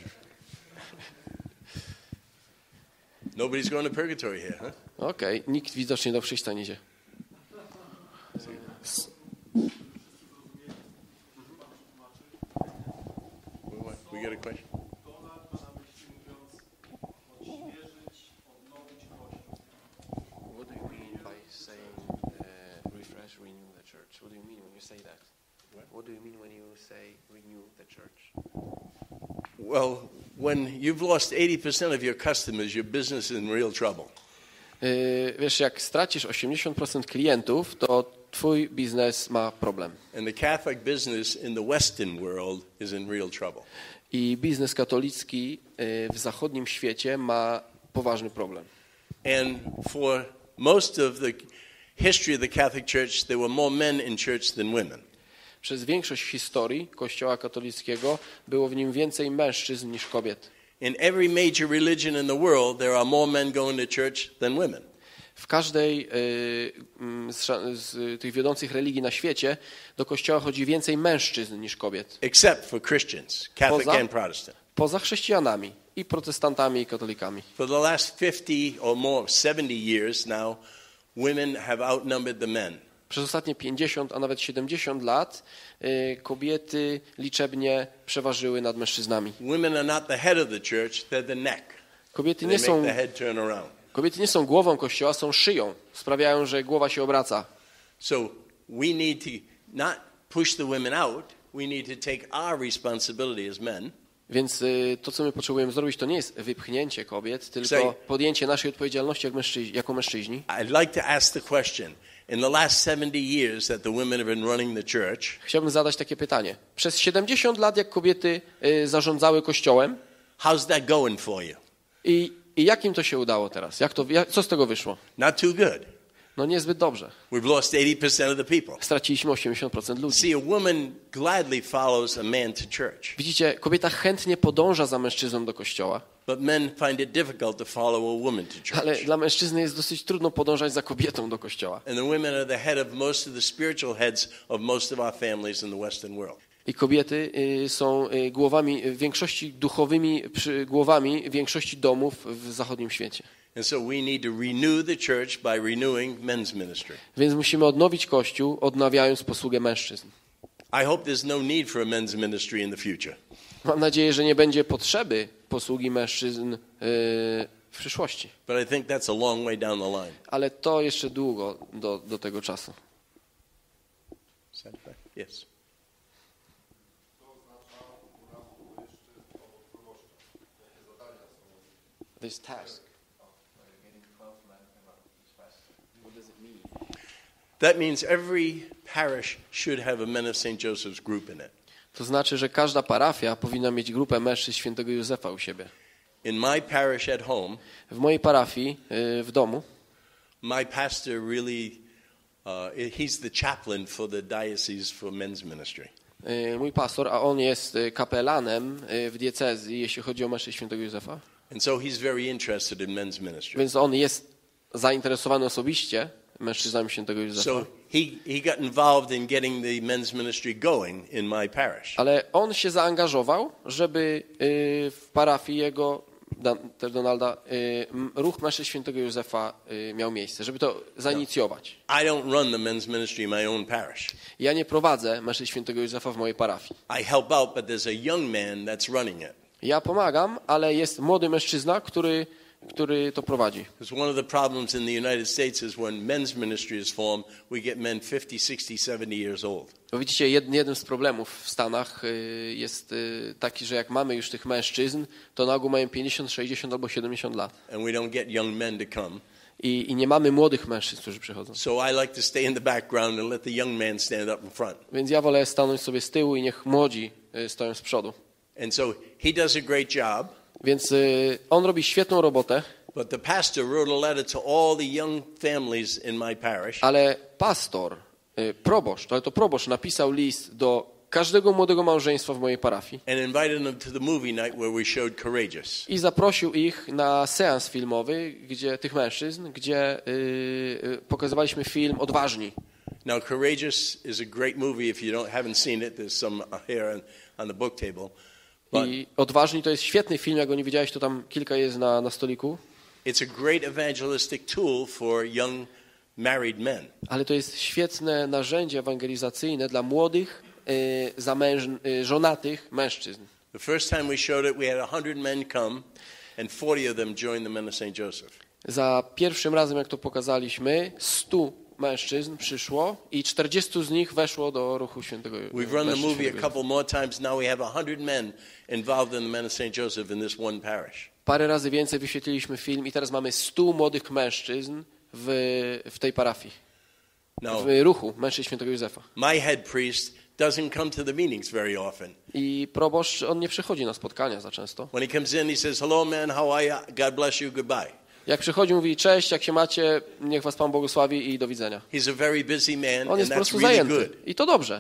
Nobody's going to purgatory here, huh? Okej, okay. Nikt widocznie do przyjścia nie idzie. We got a question? What do you mean by saying uh, refresh, renew the church? What do you mean when you say that? What? What do you mean when you say renew the church? Well, when you've lost eighty percent of your customers, your business is in real trouble. Yy, wiesz, jak stracisz osiemdziesiąt procent klientów, to twój biznes ma problem. And the Catholic business in the Western world is in real trouble. I biznes katolicki yy, w zachodnim świecie ma poważny problem. And for most of the history of the Catholic Church, there were more men in church than women. Przez większość historii Kościoła katolickiego było w nim więcej mężczyzn niż kobiet. In every major religion in the world, there are more men going to church than women. W każdej y, z, z tych wiodących religii na świecie do kościoła chodzi więcej mężczyzn niż kobiet. Except for Christians, Catholic Poza, and Protestant. Poza chrześcijanami i protestantami i katolikami. For the last fifty or more, seventy years now, women have outnumbered the men. Przez ostatnie pięćdziesiąt, a nawet siedemdziesiąt lat y, kobiety liczebnie przeważyły nad mężczyznami. Women are not the head of the church, they're the neck. Kobiety They nie make są, the head turn around. kobiety nie są głową kościoła, są szyją. Sprawiają, że głowa się obraca. So we need to not push the women out, we need to take our responsibility as men. Więc y, to, co my potrzebujemy zrobić, to nie jest wypchnięcie kobiet, tylko Say, podjęcie naszej odpowiedzialności jak mężczyźni, jako mężczyźni. I'd like to ask the question. In the last seventy years that the women have been running the church, Chciałbym zadać takie pytanie. Przez siedemdziesiąt lat, jak kobiety y, zarządzały kościołem, how's that going for you? i, i jak im to się udało teraz? Jak to, jak, co z tego wyszło? Not too good. No niezbyt dobrze. We've lost eighty percent of the people. Straciliśmy osiemdziesiąt procent ludzi. See, a woman gladly follows a man to church. Widzicie, kobieta chętnie podąża za mężczyzną do kościoła, But men find it difficult to follow a woman to church. ale dla mężczyzny jest dosyć trudno podążać za kobietą do kościoła. And the women are the head of most of the spiritual heads of most of our families in the Western world. I kobiety y, są y, głowami, w większości duchowymi przy, głowami większości domów w zachodnim świecie. And so we need to renew the church by renewing men's ministry. Więc musimy odnowić Kościół, odnawiając posługę mężczyzn. I hope there's no need for a men's ministry in the future. Mam nadzieję, że nie będzie potrzeby posługi mężczyzn y, w przyszłości. But I think that's a long way down the line. Ale to jeszcze długo do, do tego czasu. Is that right? Yes. This task. That means every parish should have a Men of Saint Joseph's group in it. To znaczy, że każda parafia powinna mieć grupę mężczyzn świętego Józefa u siebie. In my parish at home, W mojej parafii, y, w domu, my pastor really, uh, he's the chaplain for the diocese for men's ministry. y, mój pastor, a on jest y, kapelanem y, w diecezji, jeśli chodzi o mężczyzn świętego Józefa. And so he's very interested in men's ministry. Więc on jest zainteresowany osobiście mężczyznami świętego So Józefa. he, he got involved in getting the men's ministry going in my parish. Ale on się zaangażował, żeby y, w parafii jego, Dan- też Donalda, y, m- ruch mężczyzn świętego Józefa y, miał miejsce, żeby to zainicjować. I don't run the men's ministry in my own parish. Ja nie prowadzę mężczyzn świętego Józefa w mojej parafii. I help out, but there's a young man that's running it. Ja pomagam, ale jest młody mężczyzna, który, który to prowadzi. Because one of the problems in the United States is when men's ministry is formed, we get men fifty, sixty, seventy years old. Bo widzicie, jeden, jeden z problemów w Stanach y, jest y, taki, że jak mamy już tych mężczyzn, to na ogół mają pięćdziesiąt, sześćdziesiąt albo siedemdziesiąt lat. And we don't get young men to come. I, I nie mamy młodych mężczyzn, którzy przychodzą. So I like to stay in the background and let the young man stand up in front. Więc ja wolę stanąć sobie z tyłu i niech młodzi y, stoją z przodu. And so he does a great job, Więc y, on robi świetną robotę, but the pastor wrote a letter to all the young families in my parish. ale pastor, y, proboszcz, ale to proboszcz napisał list do każdego młodego małżeństwa w mojej parafii And invited them to the movie night where we showed Courageous. i zaprosił ich na seans filmowy, gdzie tych mężczyzn, gdzie y, y, pokazywaliśmy film Odważni. Now, Courageous is a great movie. If you don't haven't seen it, there's some here on, on the book table. But I Odważni to jest świetny film, jak go nie widziałeś, to tam kilka jest na, na stoliku, it's a great evangelistic tool for young married men. ale to jest świetne narzędzie ewangelizacyjne dla młodych, y, zamęż, y, żonatych mężczyzn. The first time we showed it, we had one hundred men come, and forty of them joined the Men of Saint Joseph. Za pierwszym razem, jak to pokazaliśmy, stu mężczyzn przyszło i czterdziestu z nich weszło do ruchu świętego We've run the mężczyzn movie a świętego couple more times. Now we have one hundred men involved in the Men of Saint Joseph in this one parish. Parę razy więcej wyświetliliśmy film i teraz mamy stu młodych mężczyzn w, w tej parafii, Now, w ruchu mężczyzn świętego Józefa. my head priest doesn't come to the meetings very often. I proboszcz, on nie przychodzi na spotkania za często. When he comes in, he says, "Hello, man. How are you? God bless you. Goodbye." Jak przychodzi, mówi cześć, jak się macie, niech was Pan błogosławi i do widzenia. He's a very busy man, On and jest po that's prostu really zajęty good. i to dobrze.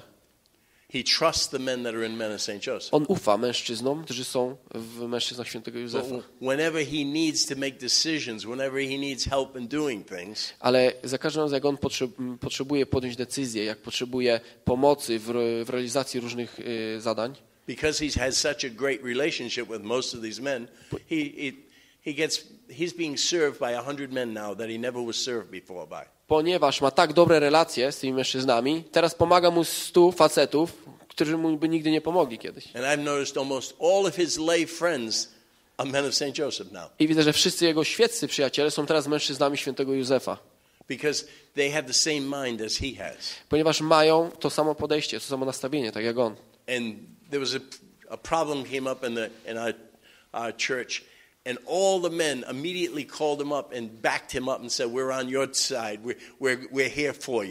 He trusts the men that are in Men of Saint Joseph. On ufa mężczyznom, którzy są w mężczyznach świętego Józefa. But whenever he needs to make decisions, whenever he needs help in doing things, Ale za każdym razem, jak on potrzeb- potrzebuje podjąć decyzję, jak potrzebuje pomocy w, re- w realizacji różnych y, zadań, because he has such a great relationship with most of these men, he, he, he gets, he's being served by a hundred men now that he never was served before by. ponieważ ma tak dobre relacje z tymi mężczyznami, teraz pomaga mu stu facetów, którzy mu by nigdy nie pomogli kiedyś. And I've noticed almost all of his lay friends are Men of Saint Joseph now, I widzę, że wszyscy jego świeccy przyjaciele są teraz mężczyznami świętego Józefa, because they have the same mind as he has. ponieważ mają to samo podejście, to samo nastawienie, tak jak on. And there was a, a problem came up in, the, in our, our church, and all the men immediately called him up and backed him up and said, "We're on your side. We're, we're, we're here for you."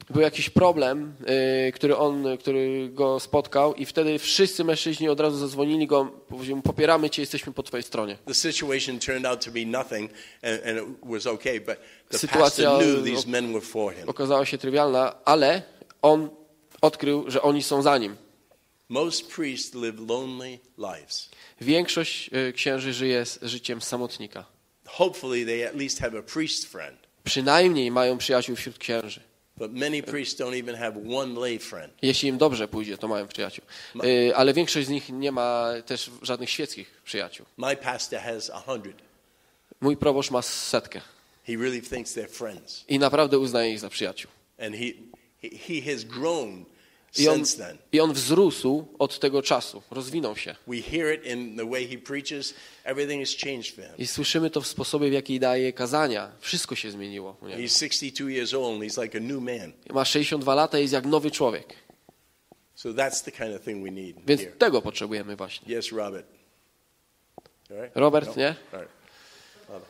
był jakiś problem, y, który on, który go spotkał i wtedy wszyscy mężczyźni od razu zadzwonili go, powiedzieli mu, popieramy cię, jesteśmy po twojej stronie. The situation turned out to be nothing and, and it was okay, but the Sytuacja pastor knew these men were for him. okazała się trywialna, ale on odkrył, że oni są za nim. Most priests live lonely lives. Większość y, księży żyje z życiem samotnika. Hopefully they at least have a priest friend. Przynajmniej mają przyjaciół wśród księży. But many priests don't even have one lay friend. Jeśli im dobrze pójdzie, to mają przyjaciół. Y, ale większość z nich nie ma też żadnych świeckich przyjaciół. My pastor has a hundred. Mój proboszcz ma setkę He really thinks they're friends. i naprawdę uznaje ich za przyjaciół. And he, he, he has grown I on, since then. I on wzrósł od tego czasu, rozwinął się. We hear it in the way he preaches. Everything has changed for him. I słyszymy to w sposobie, w jaki daje kazania. Wszystko się zmieniło u niego. He's sixty-two years old and he's like a new man. Ma sześćdziesiąt dwa lata i jest jak nowy człowiek. So that's the kind of thing we need Więc here. tego potrzebujemy właśnie. Yes, Robert. All right? Robert, No? nie? All right. Robert.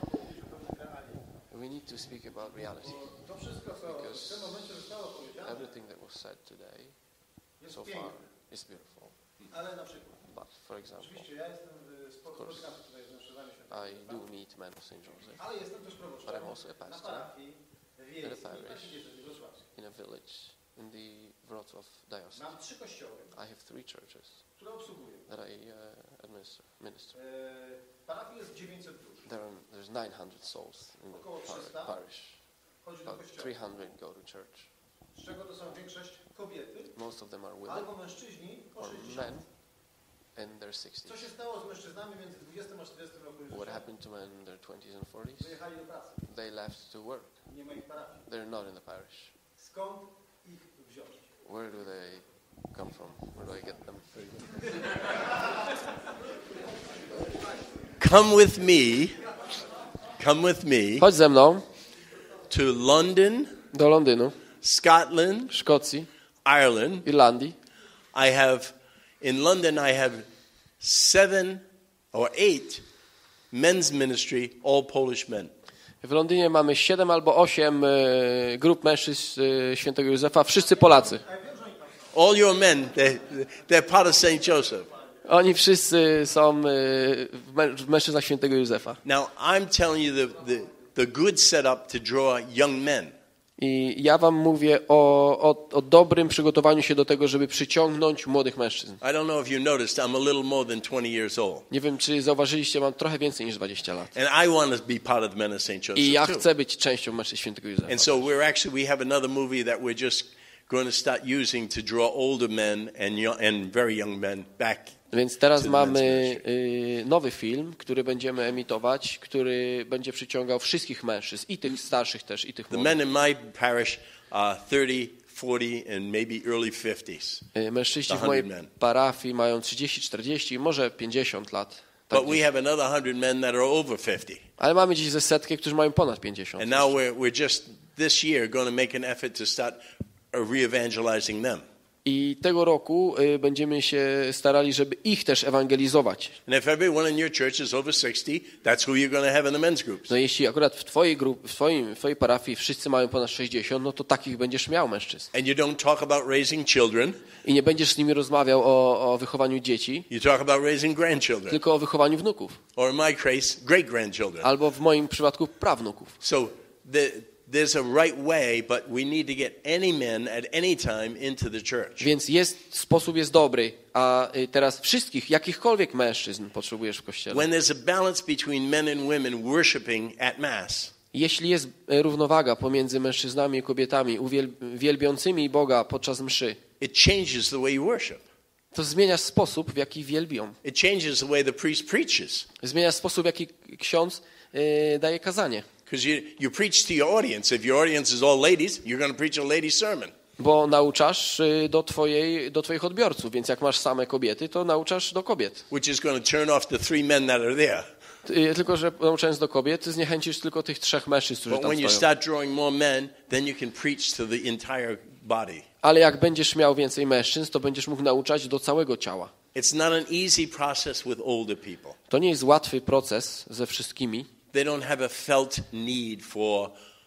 We need to speak about reality. Because everything that was said today so far is beautiful. Ale na przykład, But for example, oczywiście ja jestem w spotykam się tutaj z mężczyznami świętymi, I do meet men of Saint Joseph ale jestem też proboszczem But I'm also a na pastor parafii wiejskiej parish. w archidiecezji wrocławskiej. in a village in the Wrocław diocese. Mam trzy kościoły, I have three churches które obsługuję. that I uh, administer, minister. E, parafii jest dziewięćset dusz. There are, there's nine hundred souls in the Około par- trzysta. parish. Chodzi do About kościoła, three hundred go to church. z czego to są większość kobiety, Most of them are women albo mężczyźni po or sześćdziesiąt. men in their sixties. Co się stało z mężczyznami między dwudziestym a czterdziestym roku What życia? happened to men in their twenties and forties? Wyjechali do pracy, They left to work. nie ma ich parafii. They're not in the parish. Skąd ich wziąć? Where do they come from? Where do I get them? Come with me. Come with me Chodź ze mną to London, do Londynu, Scotland, Szkocji, Ireland. Irlandii. I have, in London, I have seven or eight men's ministry, all Polish men. W Londynie mamy siedem albo osiem e, grup mężczyzn e, świętego Józefa, wszyscy Polacy. All your men, they're, they're part of Saint Joseph. Oni wszyscy są e, w mę- w mężczyznach świętego Józefa. Now, I'm telling you the, the, the good setup to draw young men. I ja wam mówię o, o, o dobrym przygotowaniu się do tego, żeby przyciągnąć młodych mężczyzn. I don't know if you noticed, I'm a little more than twenty years old. Nie wiem, czy zauważyliście, mam trochę więcej niż dwadzieścia lat. And I want to be part of the men of Saint I ja Joseph too. chcę być częścią mężczyzn świętego Józefa. And so we're actually, we have another movie that we're just going to start using to draw older men and, young, and very young men back. Więc teraz to the mamy men's y, nowy film, który będziemy emitować, który będzie przyciągał wszystkich mężczyzn, i tych starszych też, i tych The młodych. men in my parish are thirty, forty, and maybe early fifties. Y, Mężczyźni w the mojej hundred men. parafii mają trzydzieści, czterdzieści, może pięćdziesiąt lat. Tak But we gdzieś. have another hundred men that are over fifty. Ale mamy dziś ze setkę, którzy mają ponad pięćdziesiąt. And now we're, we're just this year going to make an effort to start uh, re-evangelizing them. I tego roku y, będziemy się starali, żeby ich też ewangelizować. And if everyone in your church is over sixty, that's who you're going to have in the men's groups. No jeśli akurat w twojej, grup, w twoim, w twojej parafii wszyscy mają ponad sześćdziesiąt, no to takich będziesz miał mężczyzn. And you don't talk about raising children, I nie będziesz z nimi rozmawiał o, o wychowaniu dzieci, you talk about raising grandchildren, tylko o wychowaniu wnuków. or in my case, great-grandchildren. Albo w moim przypadku prawnuków. So the, there's a right way, but we need to get any men at any time into the church. Więc jest, sposób jest dobry, a y, teraz wszystkich, jakichkolwiek mężczyzn potrzebujesz w kościele. When there's a balance between men and women worshiping at Mass, Jeśli jest y, równowaga pomiędzy mężczyznami i kobietami uwiel- wielbiącymi Boga podczas mszy, it changes the way you worship. to zmienia sposób, w jaki wielbią. It changes the way the priest preaches. Zmienia sposób, w jaki ksiądz y, daje kazanie. Because you, you preach to your audience. If your audience is all ladies, you're going to preach a ladies' sermon. Bo nauczasz y, do, twojej, do twoich odbiorców, więc jak masz same kobiety, to nauczasz do kobiet. Which is going to turn off the three men that are there. Y, Tylko, że nauczając do kobiet, ty zniechęcisz tylko tych trzech mężczyzn, którzy But tam when you stoją. start drawing more men, then you can preach to the entire body. Ale jak będziesz miał więcej mężczyzn, to będziesz mógł nauczać do całego ciała. It's not an easy process with older people. To nie jest łatwy proces ze wszystkimi. They don't have a felt need for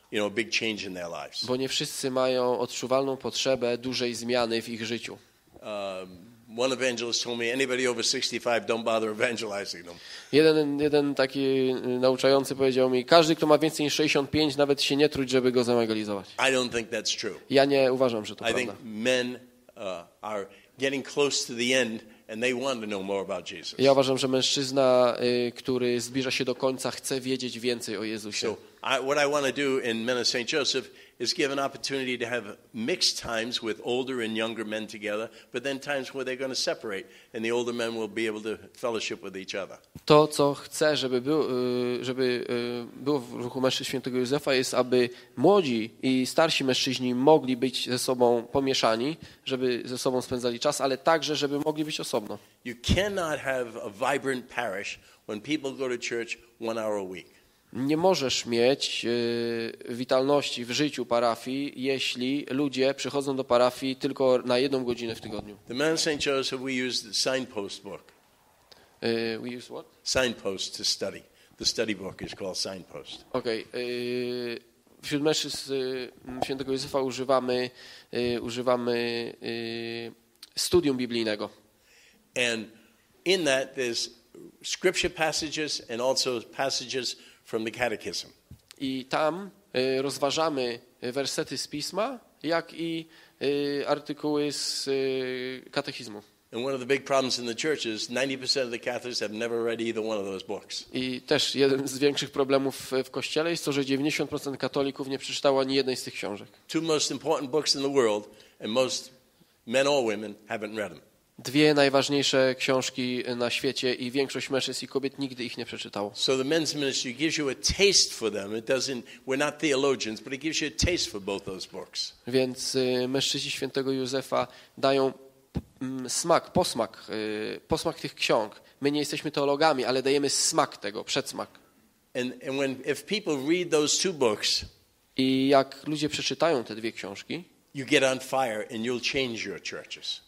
you know, a big change in their lives. Bo nie wszyscy mają odczuwalną potrzebę dużej zmiany w ich życiu. Um, one evangelist told me anybody over sixty-five, don't bother evangelizing them. Jeden, jeden taki nauczający powiedział mi, każdy, kto ma więcej niż sześćdziesiąt pięć, nawet się nie trudź, żeby go zewangelizować. I don't think that's true. Ja nie uważam, że to I prawda. think men uh, are getting close to the end and they want to know more about Jesus. Ja uważam, że mężczyzna, y, który zbliża się do końca, chce wiedzieć więcej o Jezusie. So I, what I want to do in Men of Saint Joseph is give an opportunity to have mixed times with older and younger men together, but then times where they're going to separate, and the older men will be able to fellowship with each other. To, co chcę, żeby, był, y, żeby y, było w ruchu mężczyzn świętego Józefa, jest, aby młodzi i starsi mężczyźni mogli być ze sobą pomieszani, żeby ze sobą spędzali czas, ale także, żeby mogli być osobno. You cannot have a vibrant parish when people go to church one hour a week. Nie możesz mieć y, witalności w życiu parafii, jeśli ludzie przychodzą do parafii tylko na jedną godzinę w tygodniu. The Men of Saint Joseph, we use the signpost book. Y, we use what? Signpost to study. The study book is called Signpost. Okej. Okay. Wśród mężczyzn y, świętego Józefa używamy, y, używamy y, studium biblijnego. And in that there's scripture passages and also passages from the catechism. I tam y, rozważamy wersety z Pisma, jak i y, artykuły z y, katechizmu. And one of the big problems in the church is ninety percent of the Catholics have never read either one of those books. I też jeden z większych problemów w Kościele jest to, że dziewięćdziesiąt procent katolików nie przeczytało ani jednej z tych książek. Two most important books in the world, and most men or women haven't read them. Dwie najważniejsze książki na świecie i większość mężczyzn i kobiet nigdy ich nie przeczytało. So the men's ministry gives you a taste for them. It doesn't. We're not theologians, but it gives you a taste for both those books. Więc y, mężczyźni świętego Józefa dają mm, smak, posmak, y, posmak tych ksiąg. My nie jesteśmy teologami, ale dajemy smak tego, przedsmak. And and when if people read those two books, I jak ludzie przeczytają te dwie książki, you get on fire and you'll change your churches.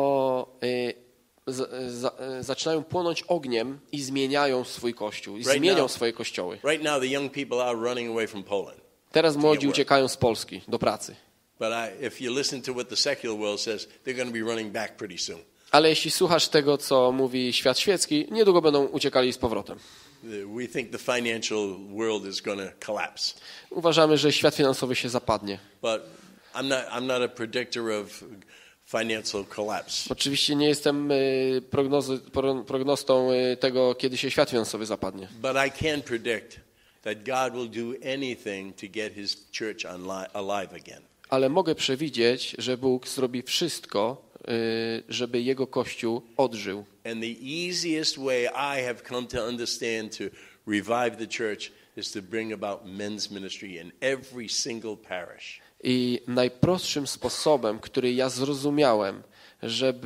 to y, z, za, y, zaczynają płonąć ogniem i zmieniają swój kościół, i Right zmienią now- swoje kościoły. Right now, the young people are running away from Poland. Teraz młodzi work. uciekają z Polski do pracy. But I, if you listen to what the secular world says, they're going to be running back pretty soon. Ale jeśli słuchasz tego, co mówi świat świecki, niedługo będą uciekali z powrotem. The- We think the financial world is going to collapse. Uważamy, że świat finansowy się zapadnie. But I'm not, I'm not a predictor of financial collapse. Oczywiście nie jestem y, prognozy, pro- prognostą y, tego, kiedy się świat finansowy zapadnie. But I can predict that God will do anything to get his church unli- alive again. Ale mogę przewidzieć, że Bóg zrobi wszystko, y, żeby Jego Kościół odżył. And the easiest way I have come to understand to revive the church is to bring about men's ministry in every single parish. I najprostszym sposobem, który ja zrozumiałem, żeby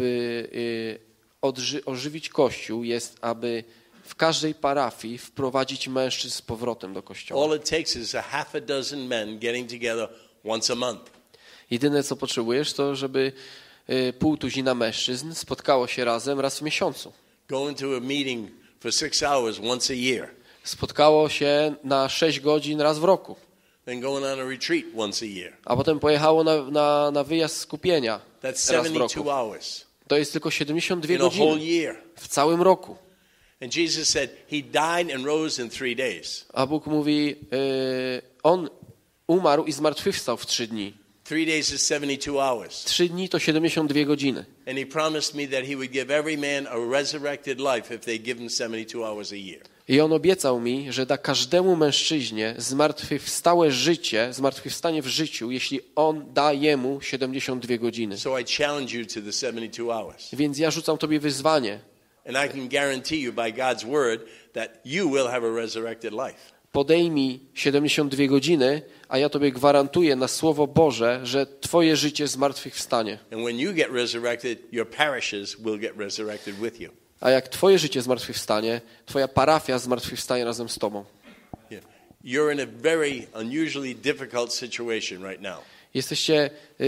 y, odży- ożywić Kościół, jest, aby w każdej parafii wprowadzić mężczyzn z powrotem do Kościoła. All it takes is a half a dozen men getting together once a month. Jedyne, co potrzebujesz, to żeby y, pół tuzina mężczyzn spotkało się razem raz w miesiącu. Going to a meeting for six hours once a year. Spotkało się na sześć godzin raz w roku, Then going on a retreat once a year. a potem pojechało na, na, na wyjazd skupienia That's raz w seventy-two roku. hours To jest tylko siedemdziesiąt dwie in a whole godziny year. w całym roku. And Jesus said he died and rose in three days. A Bóg mówi, y, On umarł i zmartwychwstał w trzy dni. Three days is seventy-two hours. Trzy dni to siedemdziesiąt dwie godziny. And he promised me that he would give every man a resurrected life if they give him seventy-two hours a year. I On obiecał mi, że da każdemu mężczyźnie zmartwychwstałe życie, zmartwychwstanie w życiu, jeśli On da jemu siedemdziesiąt dwie godziny. So I challenge you to the seventy-two hours. Więc ja rzucam Tobie wyzwanie. And I can guarantee you by God's word that you will have a resurrected life. Podejmij siedemdziesiąt dwie godziny, a ja Tobie gwarantuję na Słowo Boże, że Twoje życie zmartwychwstanie. And when you get resurrected, your parishes will get resurrected with you. A jak Twoje życie zmartwychwstanie, Twoja parafia zmartwychwstanie razem z Tobą. Yeah. You're in a very unusually difficult situation right now. Jesteście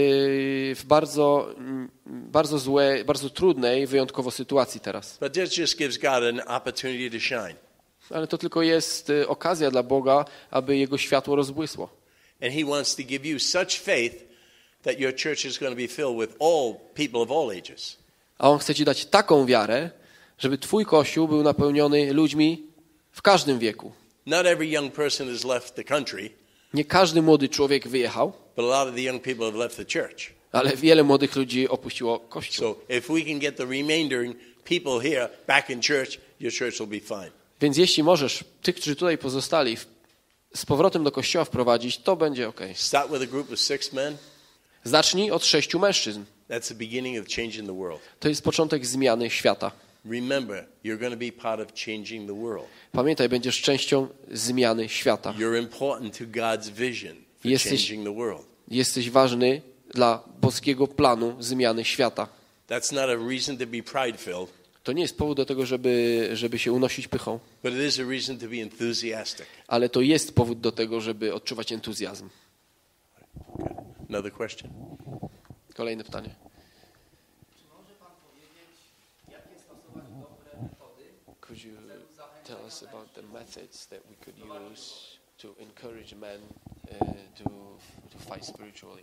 yy, w bardzo, mm, bardzo złej, bardzo trudnej, wyjątkowo sytuacji teraz. But this just gives God an opportunity to shine. Ale to tylko jest y, okazja dla Boga, aby Jego światło rozbłysło. And he wants to give you such faith that your church is going to be filled with all people of all ages. A On chce ci dać taką wiarę, żeby twój Kościół był napełniony ludźmi w każdym wieku. Not every young person has left the country, Nie każdy młody człowiek wyjechał, but a lot of the young people have left the church. ale wiele młodych ludzi opuściło Kościół. So if we can get the remaining people here back in church, your church will be fine. Więc jeśli możesz tych, którzy tutaj pozostali, w- z powrotem do Kościoła wprowadzić, to będzie ok. Start with a group of six men. Zacznij od sześciu mężczyzn. That's the beginning of changing the world. To jest początek zmiany świata. Remember, you're going to be part of changing the world. Pamiętaj, będziesz częścią zmiany świata. You're important to God's vision for Jesteś- changing the world. Jesteś ważny dla boskiego planu zmiany świata. That's not a reason to be pride-filled, To nie jest powód do tego, żeby, żeby się unosić pychą, but it is a reason to be enthusiastic. ale to jest powód do tego, żeby odczuwać entuzjazm. Another question? Kolejne pytanie. Czy może Pan powiedzieć, jakie stosować dobre metody Could you tell us about the methods that we could use to encourage men uh, to, to fight spiritually?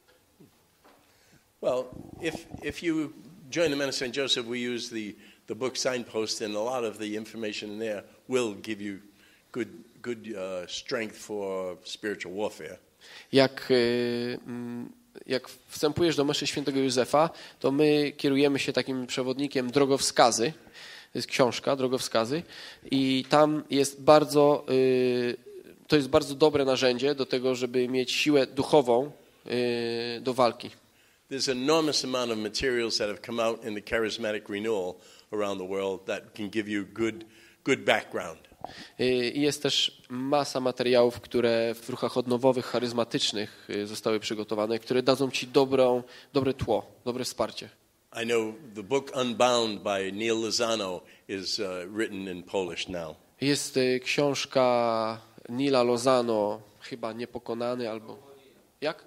Well, if if you join the Men of Saint Joseph, we use the, the book Signpost, and a lot of the information in there will give you good good uh, strength for spiritual warfare. Jak, y, mm, jak wstępujesz do mszy świętego Józefa, to my kierujemy się takim przewodnikiem Drogowskazy. To jest książka Drogowskazy i tam jest bardzo, y, to jest bardzo dobre narzędzie do tego, żeby mieć siłę duchową y, do walki. There's an enormous amount of materials that have come out in the charismatic renewal around the world that can give you good good background. Y, I jest też masa materiałów, które w ruchach odnowowych, charyzmatycznych y, zostały przygotowane, które dadzą ci dobrą, dobre tło, dobre wsparcie. I know the book Unbound by Neil Lozano is uh, written in Polish now. Jest y, książka Nila Lozano, chyba Niepokonany albo... Jak?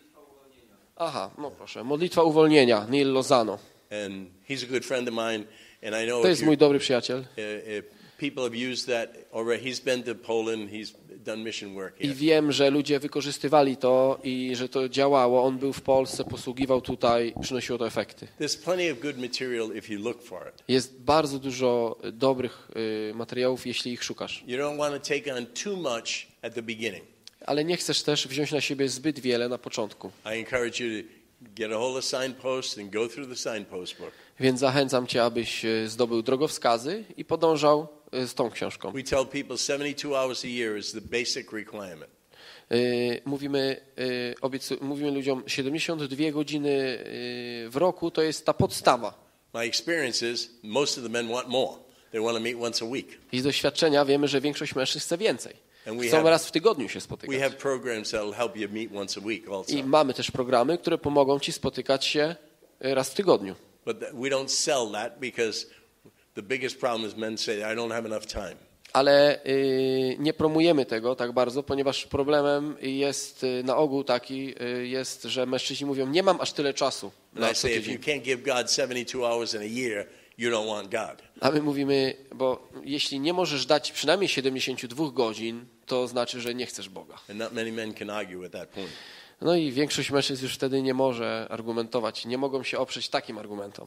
Aha, no proszę. Modlitwa uwolnienia, Neil Lozano. And he's a good friend of mine, and I know To if jest you- mój dobry przyjaciel. uh, if people have used that already. He's been to Poland, he's done mission work I here. wiem, że ludzie wykorzystywali to i że to działało. On był w Polsce, posługiwał tutaj, przynosiło to efekty. There's plenty of good material if you look for it. Jest bardzo dużo y, dobrych y, materiałów, jeśli ich szukasz. You don't want to take on too much at the beginning. Ale nie chcesz też wziąć na siebie zbyt wiele na początku. I encourage you to get a hold of Signpost and go through the Signpost book. Więc zachęcam cię, abyś y, zdobył drogowskazy i podążał y, z tą książką. We tell people seventy-two hours a year is the basic requirement. Y, Mówimy, y, obiecu, mówimy ludziom, siedemdziesiąt dwie godziny y, w roku to jest ta podstawa. My experience is most of the men want more. They want to meet once a week. I z doświadczenia wiemy, że większość mężczyzn chce więcej. And we Chcą have- raz w tygodniu się We spotykać. have programs that will help you meet once a week also. I mamy też programy, które pomogą ci spotykać się y, raz w tygodniu. But th- we don't sell that because the biggest problem is men say, I don't have enough time. Ale y, nie promujemy tego tak bardzo, ponieważ problemem jest y, na ogół taki, y, jest, że mężczyźni mówią, nie mam aż tyle czasu And na I co say, if you tydzień. can't give God seventy-two hours in a year, you don't want God. A my mówimy, bo jeśli nie możesz dać przynajmniej siedemdziesiąt dwa godzin, to znaczy, że nie chcesz Boga. And not many men can argue at that point. No i większość mężczyzn już wtedy nie może argumentować, nie mogą się oprzeć takim argumentom.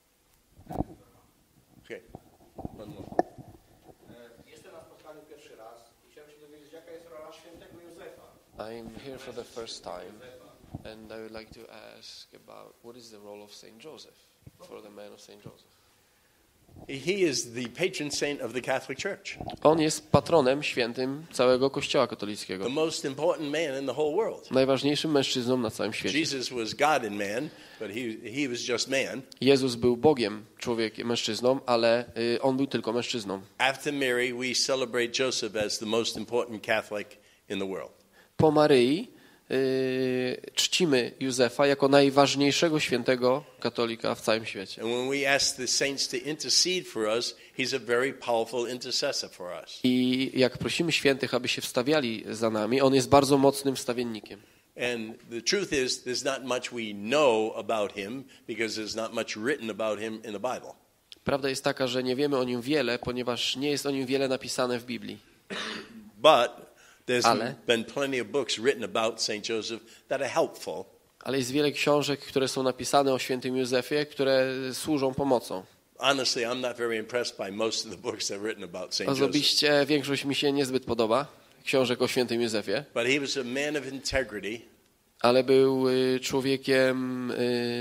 Okay. One more. E, Jestem na spotkaniu pierwszy raz i chciałem się dowiedzieć, jaka jest rola świętego Józefa. I'm here for the first time and I would like to ask about what is the role of Saint Joseph for the man of Saint Joseph. He is the patron saint of the Catholic Church, On jest patronem świętym całego Kościoła katolickiego. the most important man in the whole world. Najważniejszym mężczyzną na całym świecie. Jesus was God in man, but he, he was just man. Jezus był Bogiem, człowiekiem, mężczyzną, ale y, on był tylko mężczyzną. After Mary, we celebrate Joseph as the most important Catholic in the world. Po Maryi y, czcimy Józefa jako najważniejszego świętego katolika w całym świecie. And when we ask the saints to intercede for us, he's a very powerful intercessor for us. I jak prosimy świętych, aby się wstawiali za nami, on jest bardzo mocnym wstawiennikiem. And the truth is, there's not much we know about him because there's not much written about him in the Bible. Prawda jest taka, że nie wiemy o nim wiele, ponieważ nie jest o nim wiele napisane w Biblii. But There's Ale, been plenty of books written about Saint Joseph that are helpful. ale jest wiele książek, które są napisane o świętym Józefie, które służą pomocą. Honestly, I'm not very impressed by most of the books that are written about Saint Joseph. Osobiście większość mi się niezbyt podoba, książek o świętym Józefie, But he was a man of integrity ale był y, człowiekiem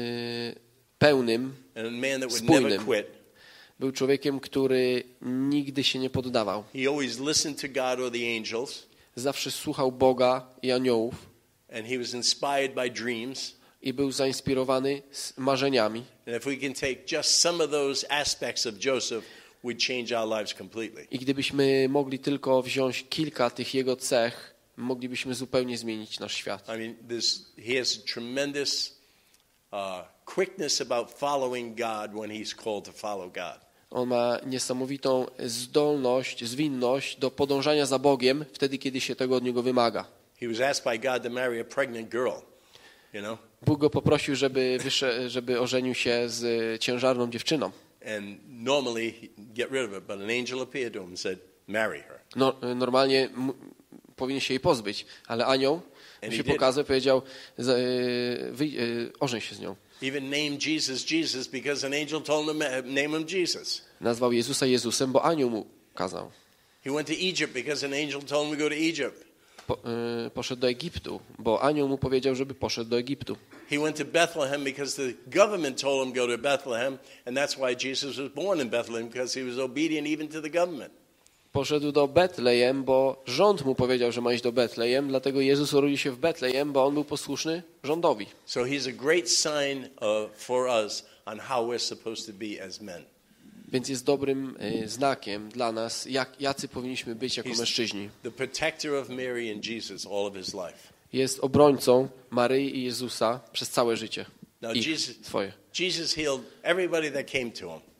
y, pełnym, and a man that would spójnym. never quit. Był człowiekiem, który nigdy się nie poddawał. He always listened to God or the angels, Zawsze słuchał Boga i aniołów and he was inspired by dreams. i był zainspirowany z marzeniami. And if we can take just some of those aspects of Joseph, we'd change our lives completely. I gdybyśmy mogli tylko wziąć kilka tych jego cech, moglibyśmy zupełnie zmienić nasz świat. I mean, this, he has a tremendous uh, quickness about following God when he's called to follow God. On ma niesamowitą zdolność, zwinność do podążania za Bogiem wtedy, kiedy się tego od niego wymaga. He was asked by God to marry a pregnant girl, you know, Bóg go poprosił, żeby, wysze, żeby ożenił się z ciężarną dziewczyną. and normally he'd get rid of it, but an angel appeared to him and said, marry her. No, normalnie m- powinien się jej pozbyć, ale anioł And mu się he did. pokazał, powiedział, z- y, wyj- y, ożeń się z nią. Even named Jesus Jesus because an angel told him to name him Jesus. Nazwał Jezusa Jezusem, bo anioł mu kazał. He went to Egypt because an angel told him to go to Egypt. Po, y, poszedł do Egiptu, bo anioł mu powiedział, żeby poszedł do Egiptu. He went to Bethlehem because the government told him to go to Bethlehem, and that's why Jesus was born in Bethlehem, because he was obedient even to the government. Poszedł do Betlejem, bo rząd mu powiedział, że ma iść do Betlejem, dlatego Jezus urodził się w Betlejem, bo on był posłuszny rządowi. So he's a great sign uh, for us on how we're supposed to be as men. Więc jest dobrym y, znakiem dla nas, jak, jacy powinniśmy być jako He's mężczyźni. the protector of Mary and Jesus all of his life. Jest obrońcą Maryi i Jezusa przez całe życie. Now, Ich, Jesus, swoje. Jesus healed everybody that came to him.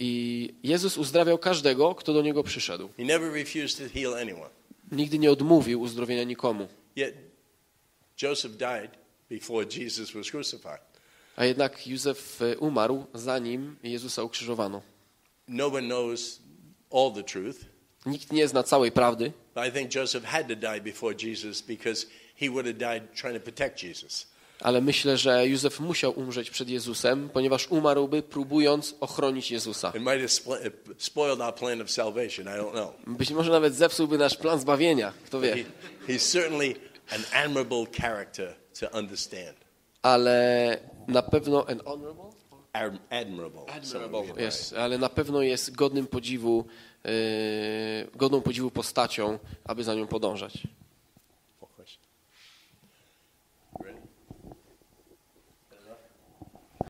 I Jezus uzdrawiał każdego, kto do Niego przyszedł. He never refused to heal anyone. Nigdy nie odmówił uzdrowienia nikomu. Yet Joseph died before Jesus was crucified. A jednak Józef y, umarł, zanim Jezusa ukrzyżowano. No one knows all the truth. Nikt nie zna całej prawdy, But I think Joseph had to die before Jesus because he would have died trying to protect Jesus. ale myślę, że Józef musiał umrzeć przed Jezusem, ponieważ umarłby, próbując ochronić Jezusa. It might have spl- spoiled our plan of salvation. I don't know. Być może nawet zepsułby nasz plan zbawienia, kto He, wie. he's certainly an admirable character to understand. Ale na pewno an honorable? Ad- admirable. Admirable. So, Jest, ale na pewno jest godnym podziwu, yy, godną podziwu postacią, aby za nią podążać.